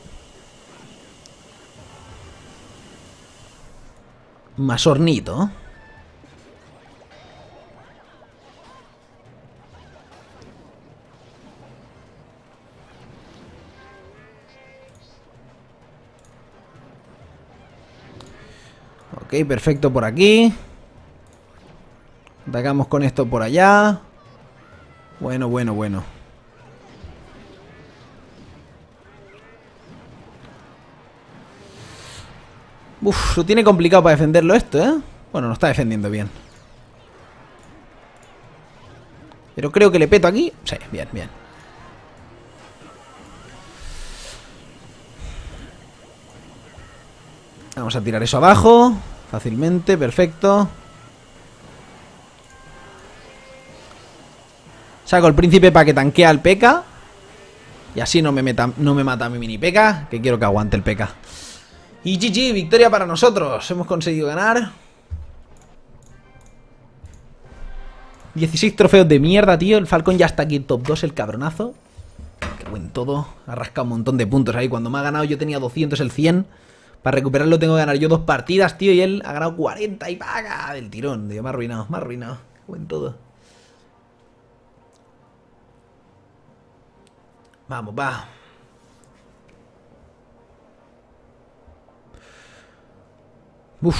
Más hornito. Ok, perfecto por aquí. Atacamos con esto por allá. Bueno, bueno, bueno. Uf, lo tiene complicado para defenderlo esto, ¿eh? Bueno, no está defendiendo bien. Pero creo que le peto aquí. Sí, bien, bien. Vamos a tirar eso abajo. Fácilmente, perfecto. Saco el príncipe para que tanquee al P.E.K.K.A. Y así no me mata a mi mini P.E.K.K.A. Que quiero que aguante el P.E.K.K.A. Y GG, victoria para nosotros. Hemos conseguido ganar. 16 trofeos de mierda, tío. El Falcon ya está aquí en top 2, el cabronazo. Qué buen todo. Ha rascado un montón de puntos ahí. Cuando me ha ganado yo tenía 200, el 100. Para recuperarlo tengo que ganar yo 2 partidas, tío. Y él ha ganado 40 y paga del tirón. Tío, me ha arruinado, me ha arruinado. Qué buen todo. Vamos, va. Uf.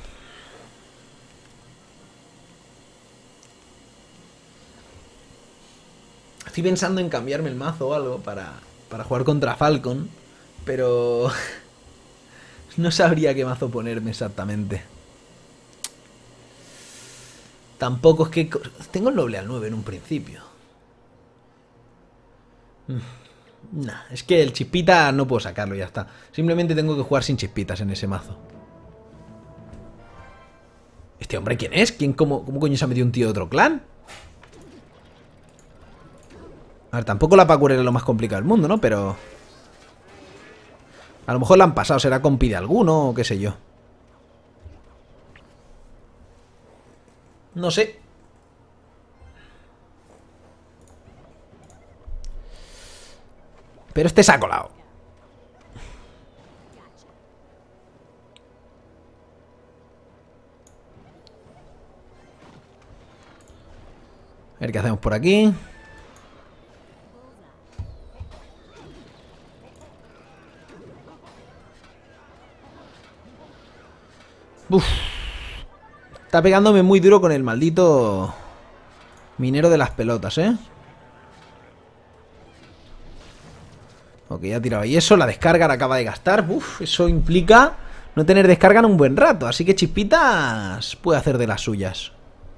Estoy pensando en cambiarme el mazo o algo para jugar contra Falcon. Pero... no sabría qué mazo ponerme exactamente. Tampoco es que... tengo el noble al 9 en un principio. Nah, es que el chispita no puedo sacarlo, ya está. Simplemente tengo que jugar sin chispitas en ese mazo. ¿Este hombre quién es? ¿Cómo coño se ha metido un tío de otro clan? A ver, tampoco la Pakur era lo más complicado del mundo, ¿no? Pero... a lo mejor la han pasado, será compi de alguno o qué sé yo. No sé. Pero este se ha colado. A ver qué hacemos por aquí. Uf. Está pegándome muy duro con el maldito minero de las pelotas, ¿eh? Ok, ya ha tirado ahí eso. La descarga la acaba de gastar. Uf, eso implica no tener descarga en un buen rato. Así que Chispitas puede hacer de las suyas.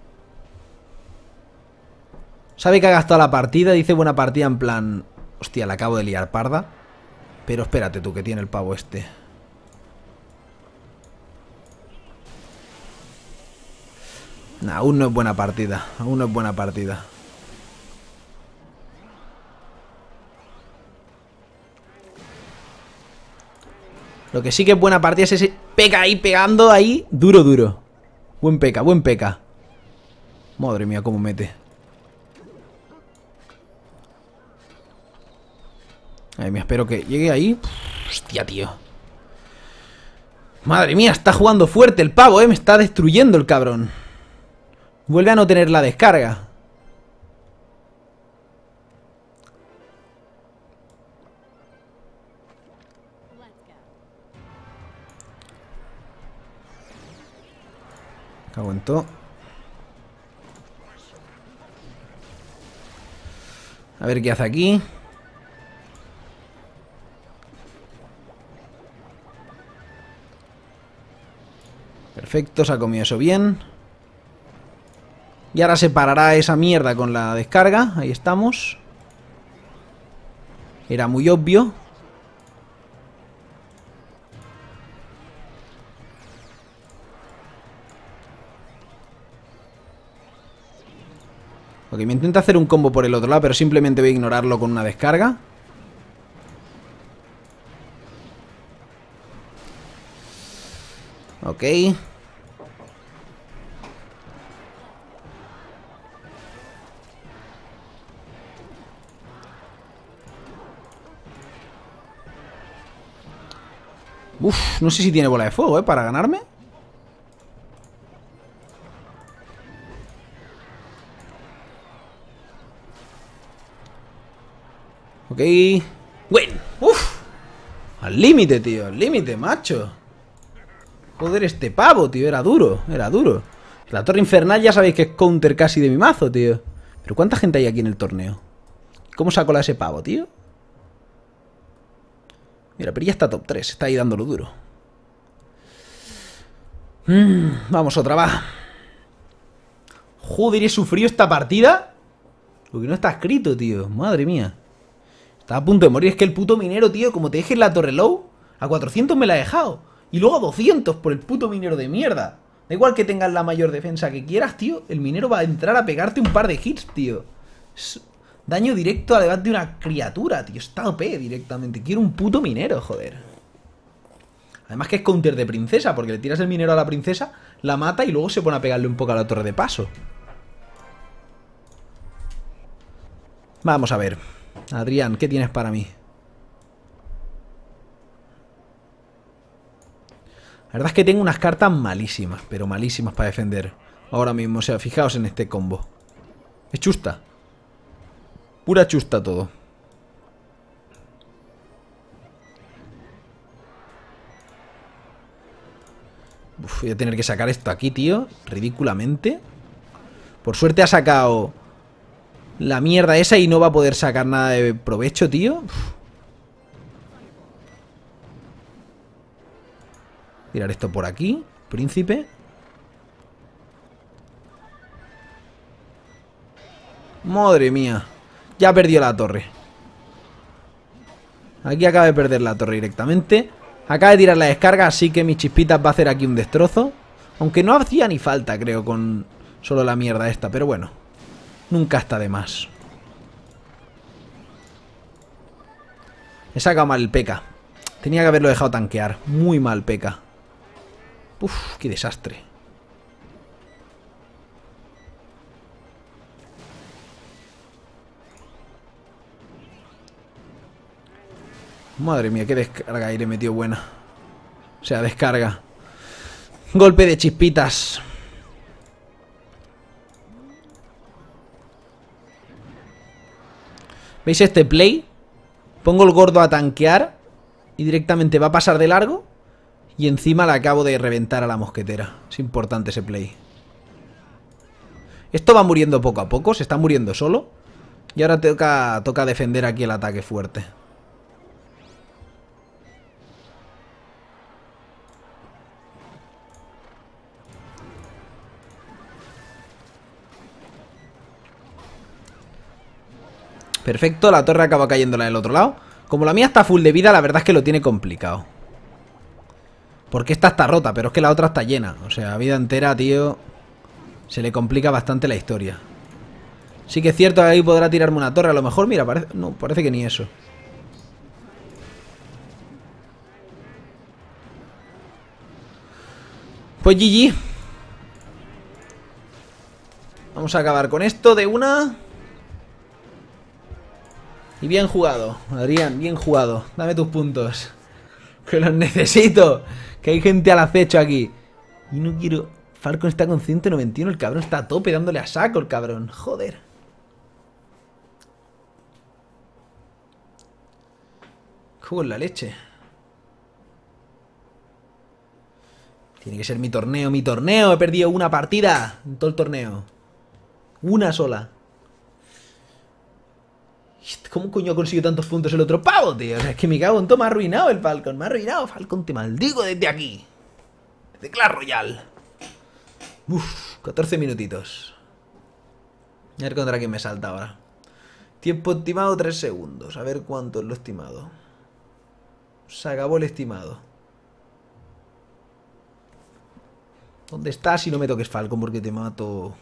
Sabe que ha gastado la partida. Dice buena partida en plan... hostia, la acabo de liar parda. Pero espérate tú, que tiene el pavo este. Nah, aún no es buena partida. Aún no es buena partida. Lo que sí que es buena partida es ese P.E.K.K.A. ahí pegando ahí. Duro, duro. Buen P.E.K.K.A, buen P.E.K.K.A. Madre mía, cómo mete. Ay, me espero que llegue ahí. Hostia, tío. Madre mía, está jugando fuerte el pavo, me está destruyendo el cabrón. Vuelve a no tener la descarga. Cago en todo. A ver qué hace aquí. Perfecto, se ha comido eso bien. Y ahora se parará esa mierda con la descarga. Ahí estamos. Era muy obvio. Ok, me intenta hacer un combo por el otro lado, pero simplemente voy a ignorarlo con una descarga. Ok. Uf, no sé si tiene bola de fuego, para ganarme. Ok. Bueno, uf. Al límite, tío, al límite, macho. Joder, este pavo, tío, era duro, era duro. La torre infernal ya sabéis que es counter casi de mi mazo, tío. Pero ¿cuánta gente hay aquí en el torneo? ¿Cómo saco a ese pavo, tío? Mira, pero ya está top 3, está ahí dándolo duro. Vamos, otra, va. Joder, he sufrido esta partida. Lo que no está escrito, tío. Madre mía. Estaba a punto de morir. Es que el puto minero, tío, como te dejes la torre low, a 400 me la he dejado. Y luego a 200 por el puto minero de mierda. Da igual que tengas la mayor defensa que quieras, tío. El minero va a entrar a pegarte un par de hits, tío. Es daño directo además de una criatura, tío. Está OP directamente. Quiero un puto minero, joder. Además que es counter de princesa, porque le tiras el minero a la princesa, la mata y luego se pone a pegarle un poco a la torre de paso. Vamos a ver. Adrián, ¿qué tienes para mí? La verdad es que tengo unas cartas malísimas, pero malísimas para defender. Ahora mismo, o sea, fijaos en este combo. Es chusta. Pura chusta todo. Uf, voy a tener que sacar esto aquí, tío. Ridículamente. Por suerte ha sacado la mierda esa y no va a poder sacar nada de provecho, tío. Tirar esto por aquí. Príncipe. Madre mía. Ya perdió la torre. Aquí acaba de perder la torre directamente. Acaba de tirar la descarga, así que mis chispitas va a hacer aquí un destrozo. Aunque no hacía ni falta, creo, con solo la mierda esta. Pero bueno, nunca está de más. He sacado mal el P.K. Tenía que haberlo dejado tanquear. Muy mal P.K. Uf, qué desastre. Madre mía, qué descarga ahí le metió buena. O sea, descarga. Golpe de chispitas. ¿Veis este play? Pongo el gordo a tanquear y directamente va a pasar de largo. Y encima le acabo de reventar a la mosquetera. Es importante ese play. Esto va muriendo poco a poco, se está muriendo solo. Y ahora toca defender aquí el ataque fuerte. Perfecto, la torre acaba cayéndola del otro lado. Como la mía está full de vida, la verdad es que lo tiene complicado. Porque esta está rota, pero es que la otra está llena. O sea, vida entera, tío. Se le complica bastante la historia. Sí que es cierto que ahí podrá tirarme una torre. A lo mejor, mira, no, parece que ni eso. Pues GG. Vamos a acabar con esto de una. Y bien jugado, Adrián, bien jugado. Dame tus puntos. Que los necesito. Que hay gente al acecho aquí. Y no quiero... Falcon está con 191. El cabrón está a tope dándole a saco, el cabrón. Joder. Juego en la leche. Tiene que ser mi torneo, mi torneo. He perdido una partida en todo el torneo. Una sola. ¿Cómo coño ha conseguido tantos puntos el otro pavo, tío? O sea, es que me cago en todo. Me ha arruinado el Falcon. Me ha arruinado, Falcon. Te maldigo desde aquí. Desde Clash Royale. Uff, 14 minutitos. A ver contra quién me salta ahora. Tiempo estimado 3 segundos. A ver cuánto es lo estimado. Se acabó el estimado. ¿Dónde estás? Si no me toques, Falcon, porque te mato.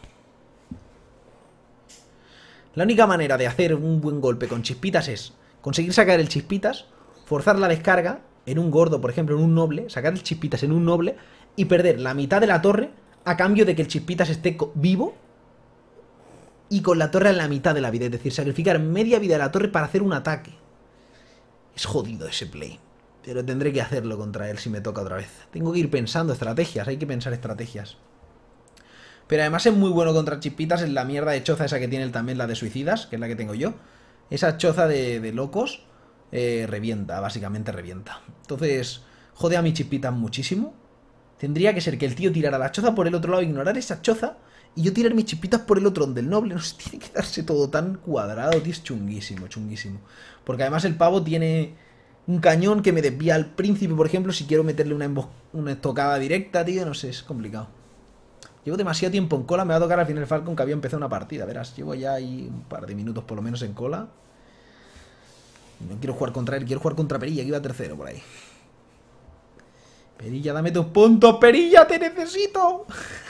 La única manera de hacer un buen golpe con chispitas es conseguir sacar el chispitas, forzar la descarga en un gordo, por ejemplo, en un noble, sacar el chispitas en un noble y perder la mitad de la torre a cambio de que el chispitas esté vivo y con la torre en la mitad de la vida. Es decir, sacrificar media vida de la torre para hacer un ataque. Es jodido ese play. Pero tendré que hacerlo contra él si me toca otra vez. Tengo que ir pensando estrategias, hay que pensar estrategias. Pero además es muy bueno contra chispitas en la mierda de choza esa que tiene él también, la de suicidas, que es la que tengo yo. Esa choza de locos revienta, básicamente revienta. Entonces, jode a mis chispitas muchísimo. Tendría que ser que el tío tirara la choza por el otro lado, ignorar esa choza y yo tirar mis chispitas por el otro donde el noble. No sé, tiene que darse todo tan cuadrado, tío, es chunguísimo, chunguísimo. Porque además el pavo tiene un cañón que me desvía al príncipe, por ejemplo, si quiero meterle una estocada directa, tío, no sé, es complicado. Llevo demasiado tiempo en cola, me va a tocar al final el Falcon que había empezado una partida, verás. Llevo ya ahí un par de minutos por lo menos en cola. No quiero jugar contra él, quiero jugar contra Perilla, que iba tercero por ahí. Perilla, dame tus puntos, Perilla, te necesito.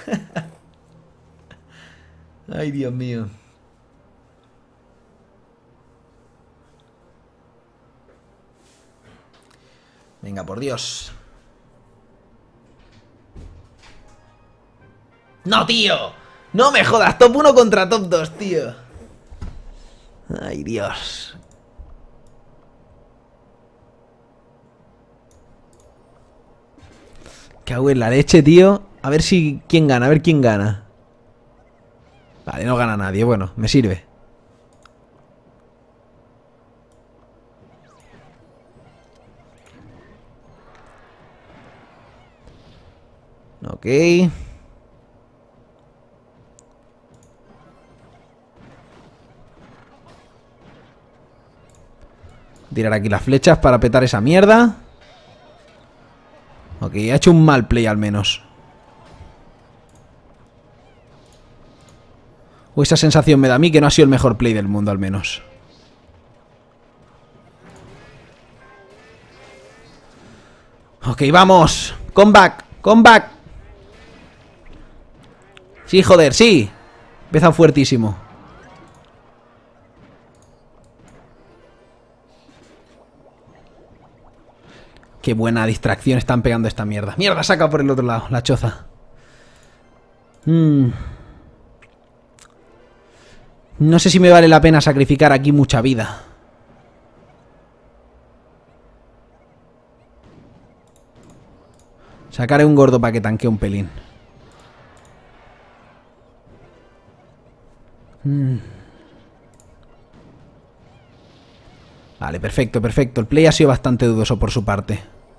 Ay, Dios mío. Venga, por Dios. ¡No, tío! ¡No me jodas! Top 1 contra top 2, tío. Ay, Dios. Cago en la leche, tío. A ver si... ¿Quién gana? A ver quién gana. Vale, no gana nadie. Bueno, me sirve. Ok. Tirar aquí las flechas para petar esa mierda. Ok, ha hecho un mal play al menos. O esa sensación me da a mí que no ha sido el mejor play del mundo al menos. Ok, vamos. Comeback, comeback. Sí, joder, sí. Empieza fuertísimo. Qué buena distracción están pegando esta mierda. Mierda, saca por el otro lado, la choza. No sé si me vale la pena sacrificar aquí mucha vida. Sacaré un gordo para que tanquee un pelín. Vale, perfecto, perfecto. El play ha sido bastante dudoso por su parte.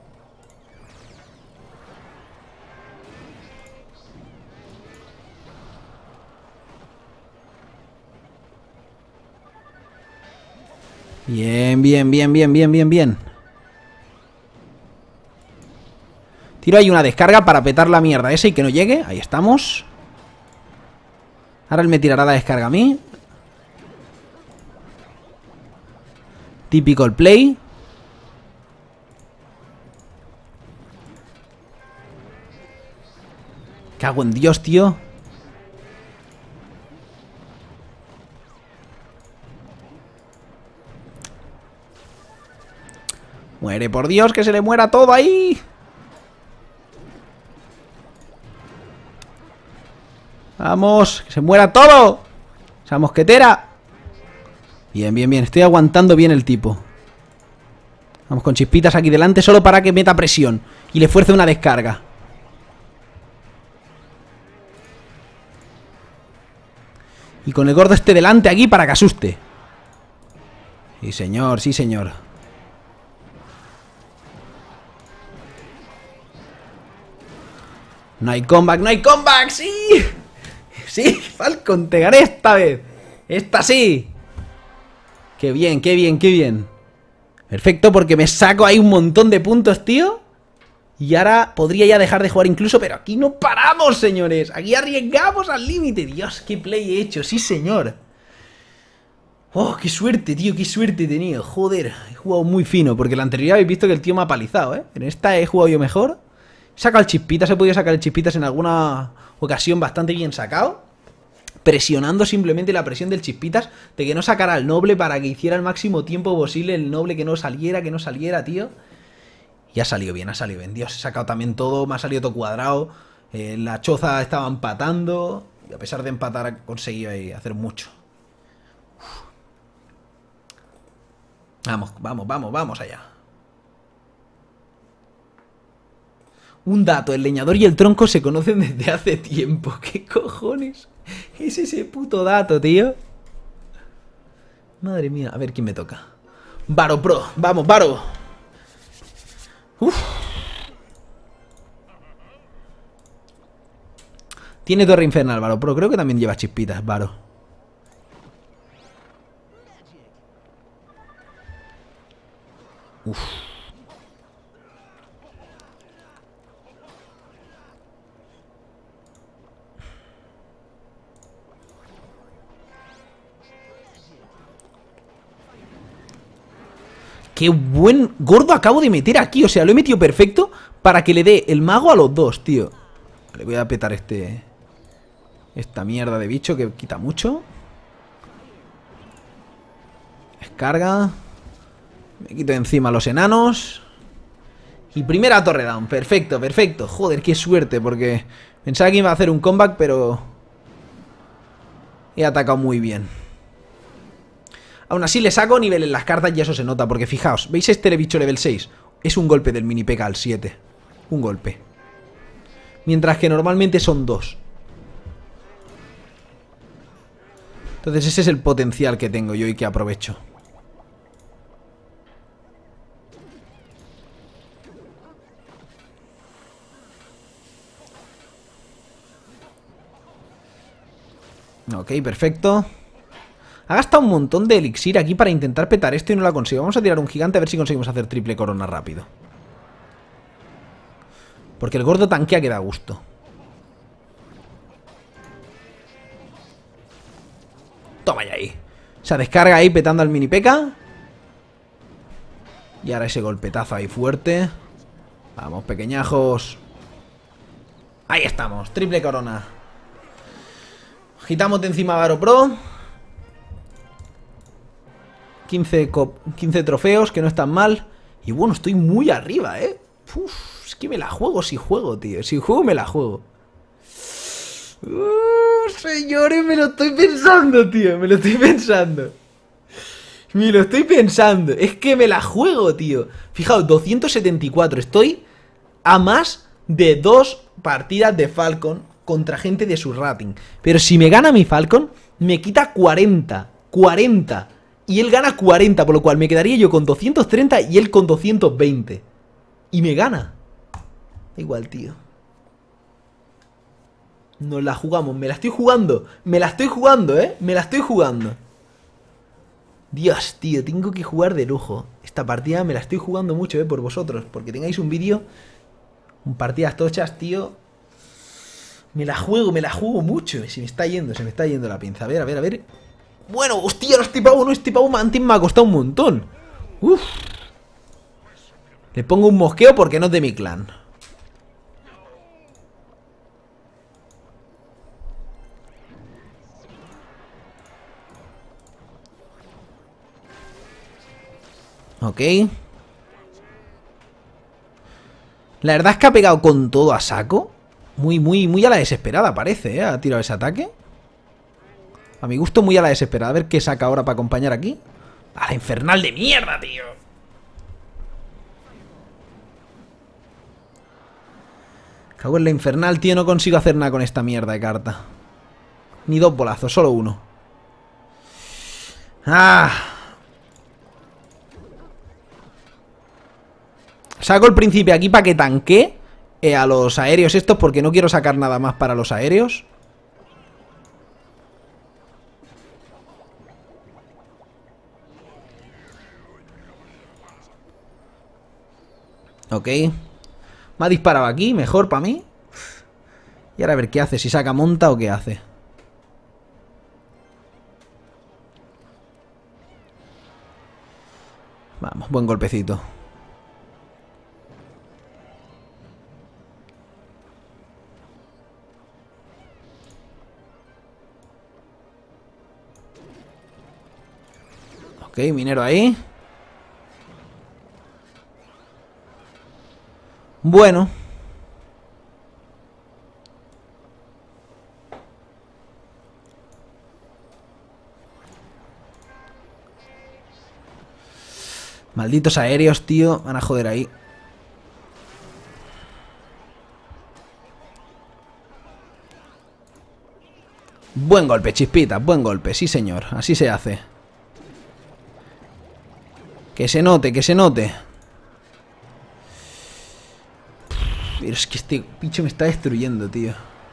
Bien, bien, bien, bien, bien, bien, bien. Tiro ahí una descarga para petar la mierda esa y que no llegue. Ahí estamos. Ahora él me tirará la descarga a mí. Típico el play. Cago en Dios, tío. Muere, por Dios, que se le muera todo ahí. Vamos, que se muera todo. Esa mosquetera. Bien, bien, bien. Estoy aguantando bien el tipo. Vamos con chispitas aquí delante solo para que meta presión y le fuerce una descarga. Y con el gordo este delante aquí para que asuste. Sí, señor, sí, señor. No hay comeback, no hay comeback, sí. Sí, Falcon, te gané esta vez. Esta sí. Qué bien, qué bien, qué bien. Perfecto, porque me saco ahí un montón de puntos, tío. Y ahora podría ya dejar de jugar incluso, pero aquí no paramos, señores. Aquí arriesgamos al límite. Dios, qué play he hecho, sí, señor. Oh, qué suerte, tío, qué suerte he tenido. Joder, he jugado muy fino, porque en la anterior habéis visto que el tío me ha palizado, ¿eh? En esta he jugado yo mejor. He sacado el chispitas, he podido sacar el chispitas en alguna ocasión bastante bien sacado. Presionando simplemente la presión del chispitas de que no sacara al noble para que hiciera el máximo tiempo posible el noble, que no saliera, tío. Y ha salido bien, ha salido bien. Dios, he sacado también todo, me ha salido todo cuadrado. La choza estaba empatando. Y a pesar de empatar, ha conseguido ahí hacer mucho. Uf. Vamos, vamos, vamos, vamos allá. Un dato, el leñador y el tronco se conocen desde hace tiempo. ¿Qué cojones? Es ese puto dato, tío. Madre mía, a ver quién me toca. Varo Pro, vamos, Varo. Uf. Tiene torre infernal, Varo Pro. Creo que también lleva chispitas, Varo. Uf. Qué buen gordo acabo de meter aquí. O sea, lo he metido perfecto para que le dé el mago a los dos, tío. Le voy a petar esta mierda de bicho que quita mucho. Descarga. Me quito encima los enanos. Y primera torre down. Perfecto, perfecto. Joder, qué suerte, porque pensaba que iba a hacer un comeback, pero he atacado muy bien. Aún así le saco nivel en las cartas y eso se nota, porque fijaos, ¿veis este bicho level 6? Es un golpe del mini P.K. al 7. Un golpe. Mientras que normalmente son 2. Entonces ese es el potencial que tengo yo y que aprovecho. Ok, perfecto. Ha gastado un montón de elixir aquí para intentar petar esto y no lo ha conseguido. Vamos a tirar un gigante a ver si conseguimos hacer triple corona rápido. Porque el gordo tanquea que da gusto. Toma ya ahí. Se descarga ahí petando al mini P.K. Y ahora ese golpetazo ahí fuerte. Vamos, pequeñajos. Ahí estamos, triple corona. Quitamos de encima a Varo Pro. 15 trofeos, que no están mal. Y bueno, estoy muy arriba, Uf, es que me la juego si juego, tío. Si juego, me la juego. Señores, me lo estoy pensando, tío. Me lo estoy pensando. Me lo estoy pensando. Es que me la juego, tío. Fijaos, 274. Estoy a más de 2 partidas de Falcon contra gente de su rating. Pero si me gana mi Falcon, me quita 40. 40. Y él gana 40, por lo cual me quedaría yo con 230 y él con 220. Y me gana. Da igual, tío. Nos la jugamos, me la estoy jugando. Me la estoy jugando, me la estoy jugando. Dios, tío, tengo que jugar de lujo. Esta partida me la estoy jugando mucho, por vosotros. Porque tengáis un vídeo. Un partidas tochas, tío. Me la juego mucho. Se me está yendo la pinza. A ver, a ver, a ver. Bueno, hostia, este pavo Mantis me ha costado un montón. Uf. Le pongo un mosqueo porque no es de mi clan. Ok. La verdad es que ha pegado con todo a saco. Muy a la desesperada parece, ha tirado ese ataque. A mi gusto muy a la desesperada. A ver qué saca ahora para acompañar aquí. ¡A la infernal de mierda, tío! Cago en la infernal, tío. No consigo hacer nada con esta mierda de carta. Ni 2 bolazos, solo 1. ¡Ah! Saco el príncipe aquí para que tanque a los aéreos estos, porque no quiero sacar nada más para los aéreos. Ok. Me ha disparado aquí, mejor para mí. Y ahora a ver qué hace, si saca monta o qué hace. Vamos, buen golpecito. Ok, minero ahí. Bueno. Malditos aéreos, tío. Van a joder ahí. Buen golpe, Chispita, buen golpe, sí señor, así se hace. Que se note, que se note. Pero es que este bicho me está destruyendo, tío.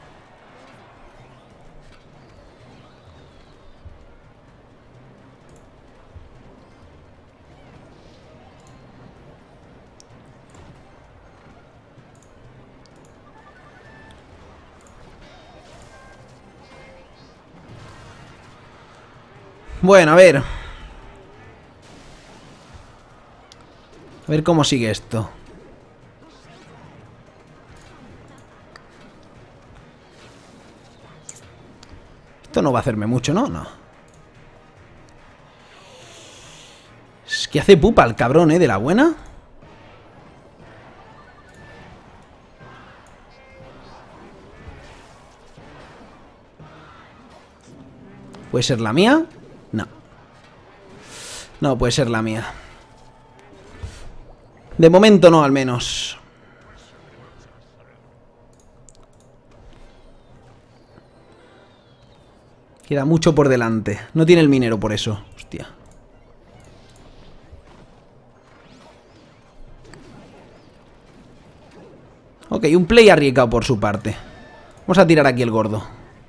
Bueno, a ver. A ver cómo sigue esto. Esto no va a hacerme mucho, ¿no? No. Es que hace pupa el cabrón, ¿eh? De la buena. ¿Puede ser la mía? No. No puede ser la mía. De momento no, al menos. Queda mucho por delante. No tiene el minero por eso. Hostia. Ok, un play arriesgado por su parte. Vamos a tirar aquí el gordo.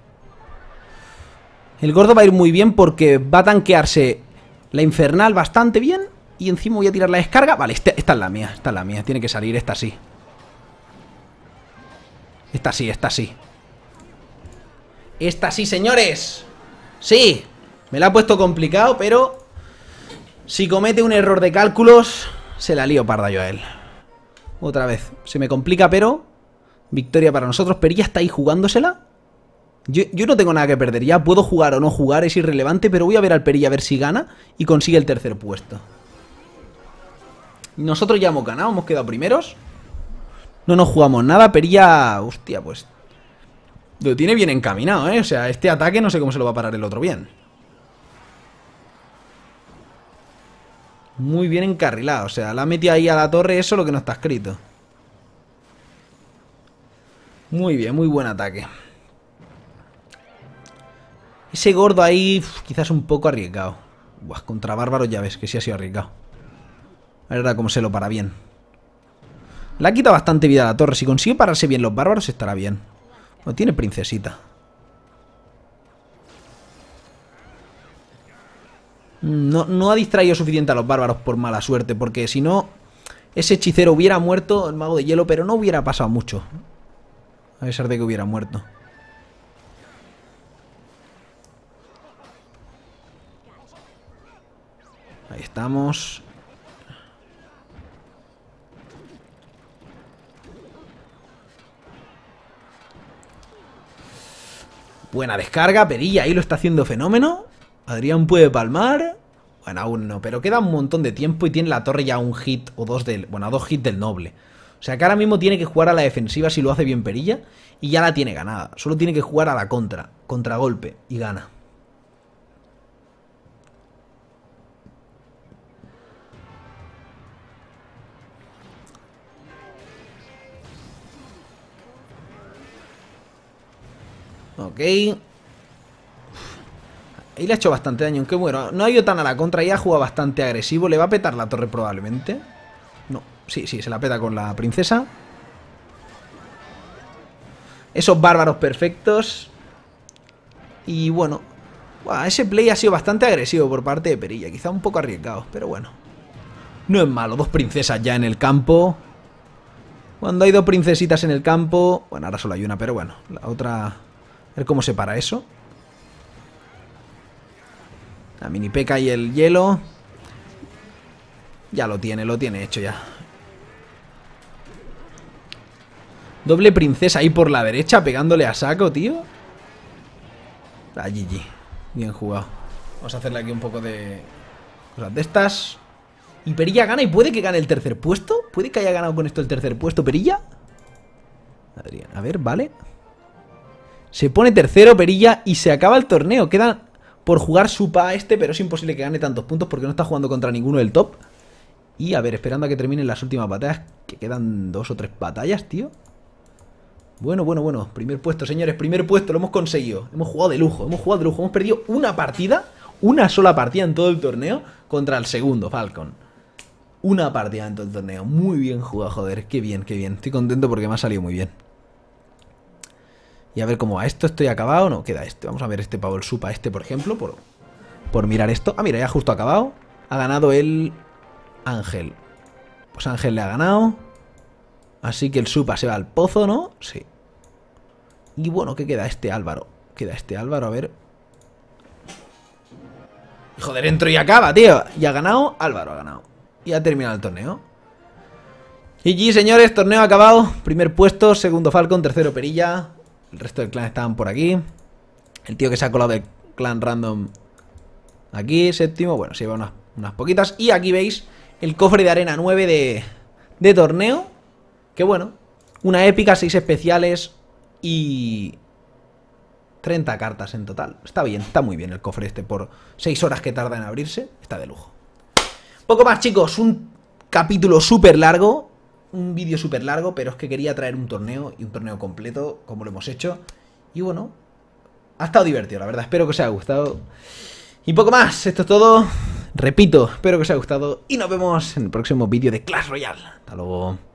El gordo va a ir muy bien porque va a tanquearse la infernal bastante bien. Y encima voy a tirar la descarga. Vale, esta es la mía, esta es la mía. Tiene que salir, esta sí. Esta sí, esta sí. Esta sí, señores. Sí, me la ha puesto complicado, pero si comete un error de cálculos, se la lío parda yo a él. Otra vez, se me complica, pero victoria para nosotros. Perilla está ahí jugándosela. Yo no tengo nada que perder, ya puedo jugar o no jugar, es irrelevante, pero voy a ver al Perilla a ver si gana y consigue el tercer puesto. Nosotros ya hemos ganado, hemos quedado primeros. No nos jugamos nada, Perilla, hostia, pues lo tiene bien encaminado, ¿eh? O sea, este ataque no sé cómo se lo va a parar el otro bien. Muy bien encarrilado, o sea, la ha metido ahí a la torre, eso lo que no está escrito. Muy bien, muy buen ataque. Ese gordo ahí, quizás un poco arriesgado. Buah, contra bárbaros ya ves que sí ha sido arriesgado. A ver ahora cómo se lo para bien. Le ha quitado bastante vida a la torre. Si consigue pararse bien los bárbaros estará bien. No tiene princesita. No ha distraído suficiente a los bárbaros por mala suerte. Porque si no, ese hechicero hubiera muerto, el mago de hielo, pero no hubiera pasado mucho. A pesar de que hubiera muerto. Ahí estamos. Buena descarga, Perilla ahí lo está haciendo fenómeno. Adrián puede palmar. Bueno, aún no, pero queda un montón de tiempo y tiene la torre ya a un hit o dos del... Bueno, a 2 hits del noble. O sea que ahora mismo tiene que jugar a la defensiva si lo hace bien Perilla. Y ya la tiene ganada. Solo tiene que jugar a la contragolpe y gana. Ok. Ahí le ha hecho bastante daño, aunque bueno, no ha ido tan a la contra, ya ha jugado bastante agresivo. Le va a petar la torre probablemente. No, sí, se la peta con la princesa. Esos bárbaros perfectos. Y bueno, ese play ha sido bastante agresivo por parte de Perilla. Quizá un poco arriesgado, pero bueno. No es malo, 2 princesas ya en el campo. Cuando hay 2 princesitas en el campo... Bueno, ahora solo hay una, pero bueno, la otra... A ver cómo se para eso. La mini P.E.K.K.A y el hielo. Ya lo tiene hecho ya. Doble princesa ahí por la derecha pegándole a saco, tío. Ah, GG. Bien jugado. Vamos a hacerle aquí un poco de cosas de estas. Y Perilla gana y puede que gane el tercer puesto. ¿Puede que haya ganado con esto el tercer puesto Perilla? Adrián, a ver, vale. Se pone tercero Perilla y se acaba el torneo. Queda por jugar Supa este, pero es imposible que gane tantos puntos porque no está jugando contra ninguno del top. Y a ver, esperando a que terminen las últimas batallas, que quedan 2 o 3 batallas, tío. Bueno, bueno, bueno. Primer puesto, señores. Primer puesto. Lo hemos conseguido. Hemos jugado de lujo. Hemos jugado de lujo. Hemos perdido una partida. Una sola partida en todo el torneo. Contra el segundo, Falcon. Una partida en todo el torneo. Muy bien jugado, joder. Qué bien, qué bien. Estoy contento porque me ha salido muy bien. Y a ver cómo va esto. ¿Estoy acabado? No, queda este. Vamos a ver este pavo, el Supa este, por ejemplo. Por mirar esto. Ah, mira, ya justo ha acabado. Ha ganado el Ángel. Pues Ángel le ha ganado. Así que el Supa se va al pozo, ¿no? Sí. Y bueno, ¿qué queda este Álvaro? Queda este Álvaro, a ver. Joder, entro y acaba, tío. Y ha ganado, Álvaro ha ganado. Y ha terminado el torneo. GG, señores, torneo acabado. Primer puesto, segundo Falcon, tercero Perilla. El resto del clan estaban por aquí. El tío que se ha colado del clan random aquí, séptimo. Bueno, se lleva unas poquitas. Y aquí veis el cofre de arena 9 de torneo. Que bueno, una épica, 6 especiales y 30 cartas en total. Está bien, está muy bien el cofre este por 6 horas que tarda en abrirse. Está de lujo. Poco más, chicos, un capítulo súper largo. Un vídeo súper largo, pero es que quería traer un torneo y un torneo completo, como lo hemos hecho. Y bueno, ha estado divertido, la verdad. Espero que os haya gustado. Y poco más, esto es todo. Repito, espero que os haya gustado. Y nos vemos en el próximo vídeo de Clash Royale. Hasta luego.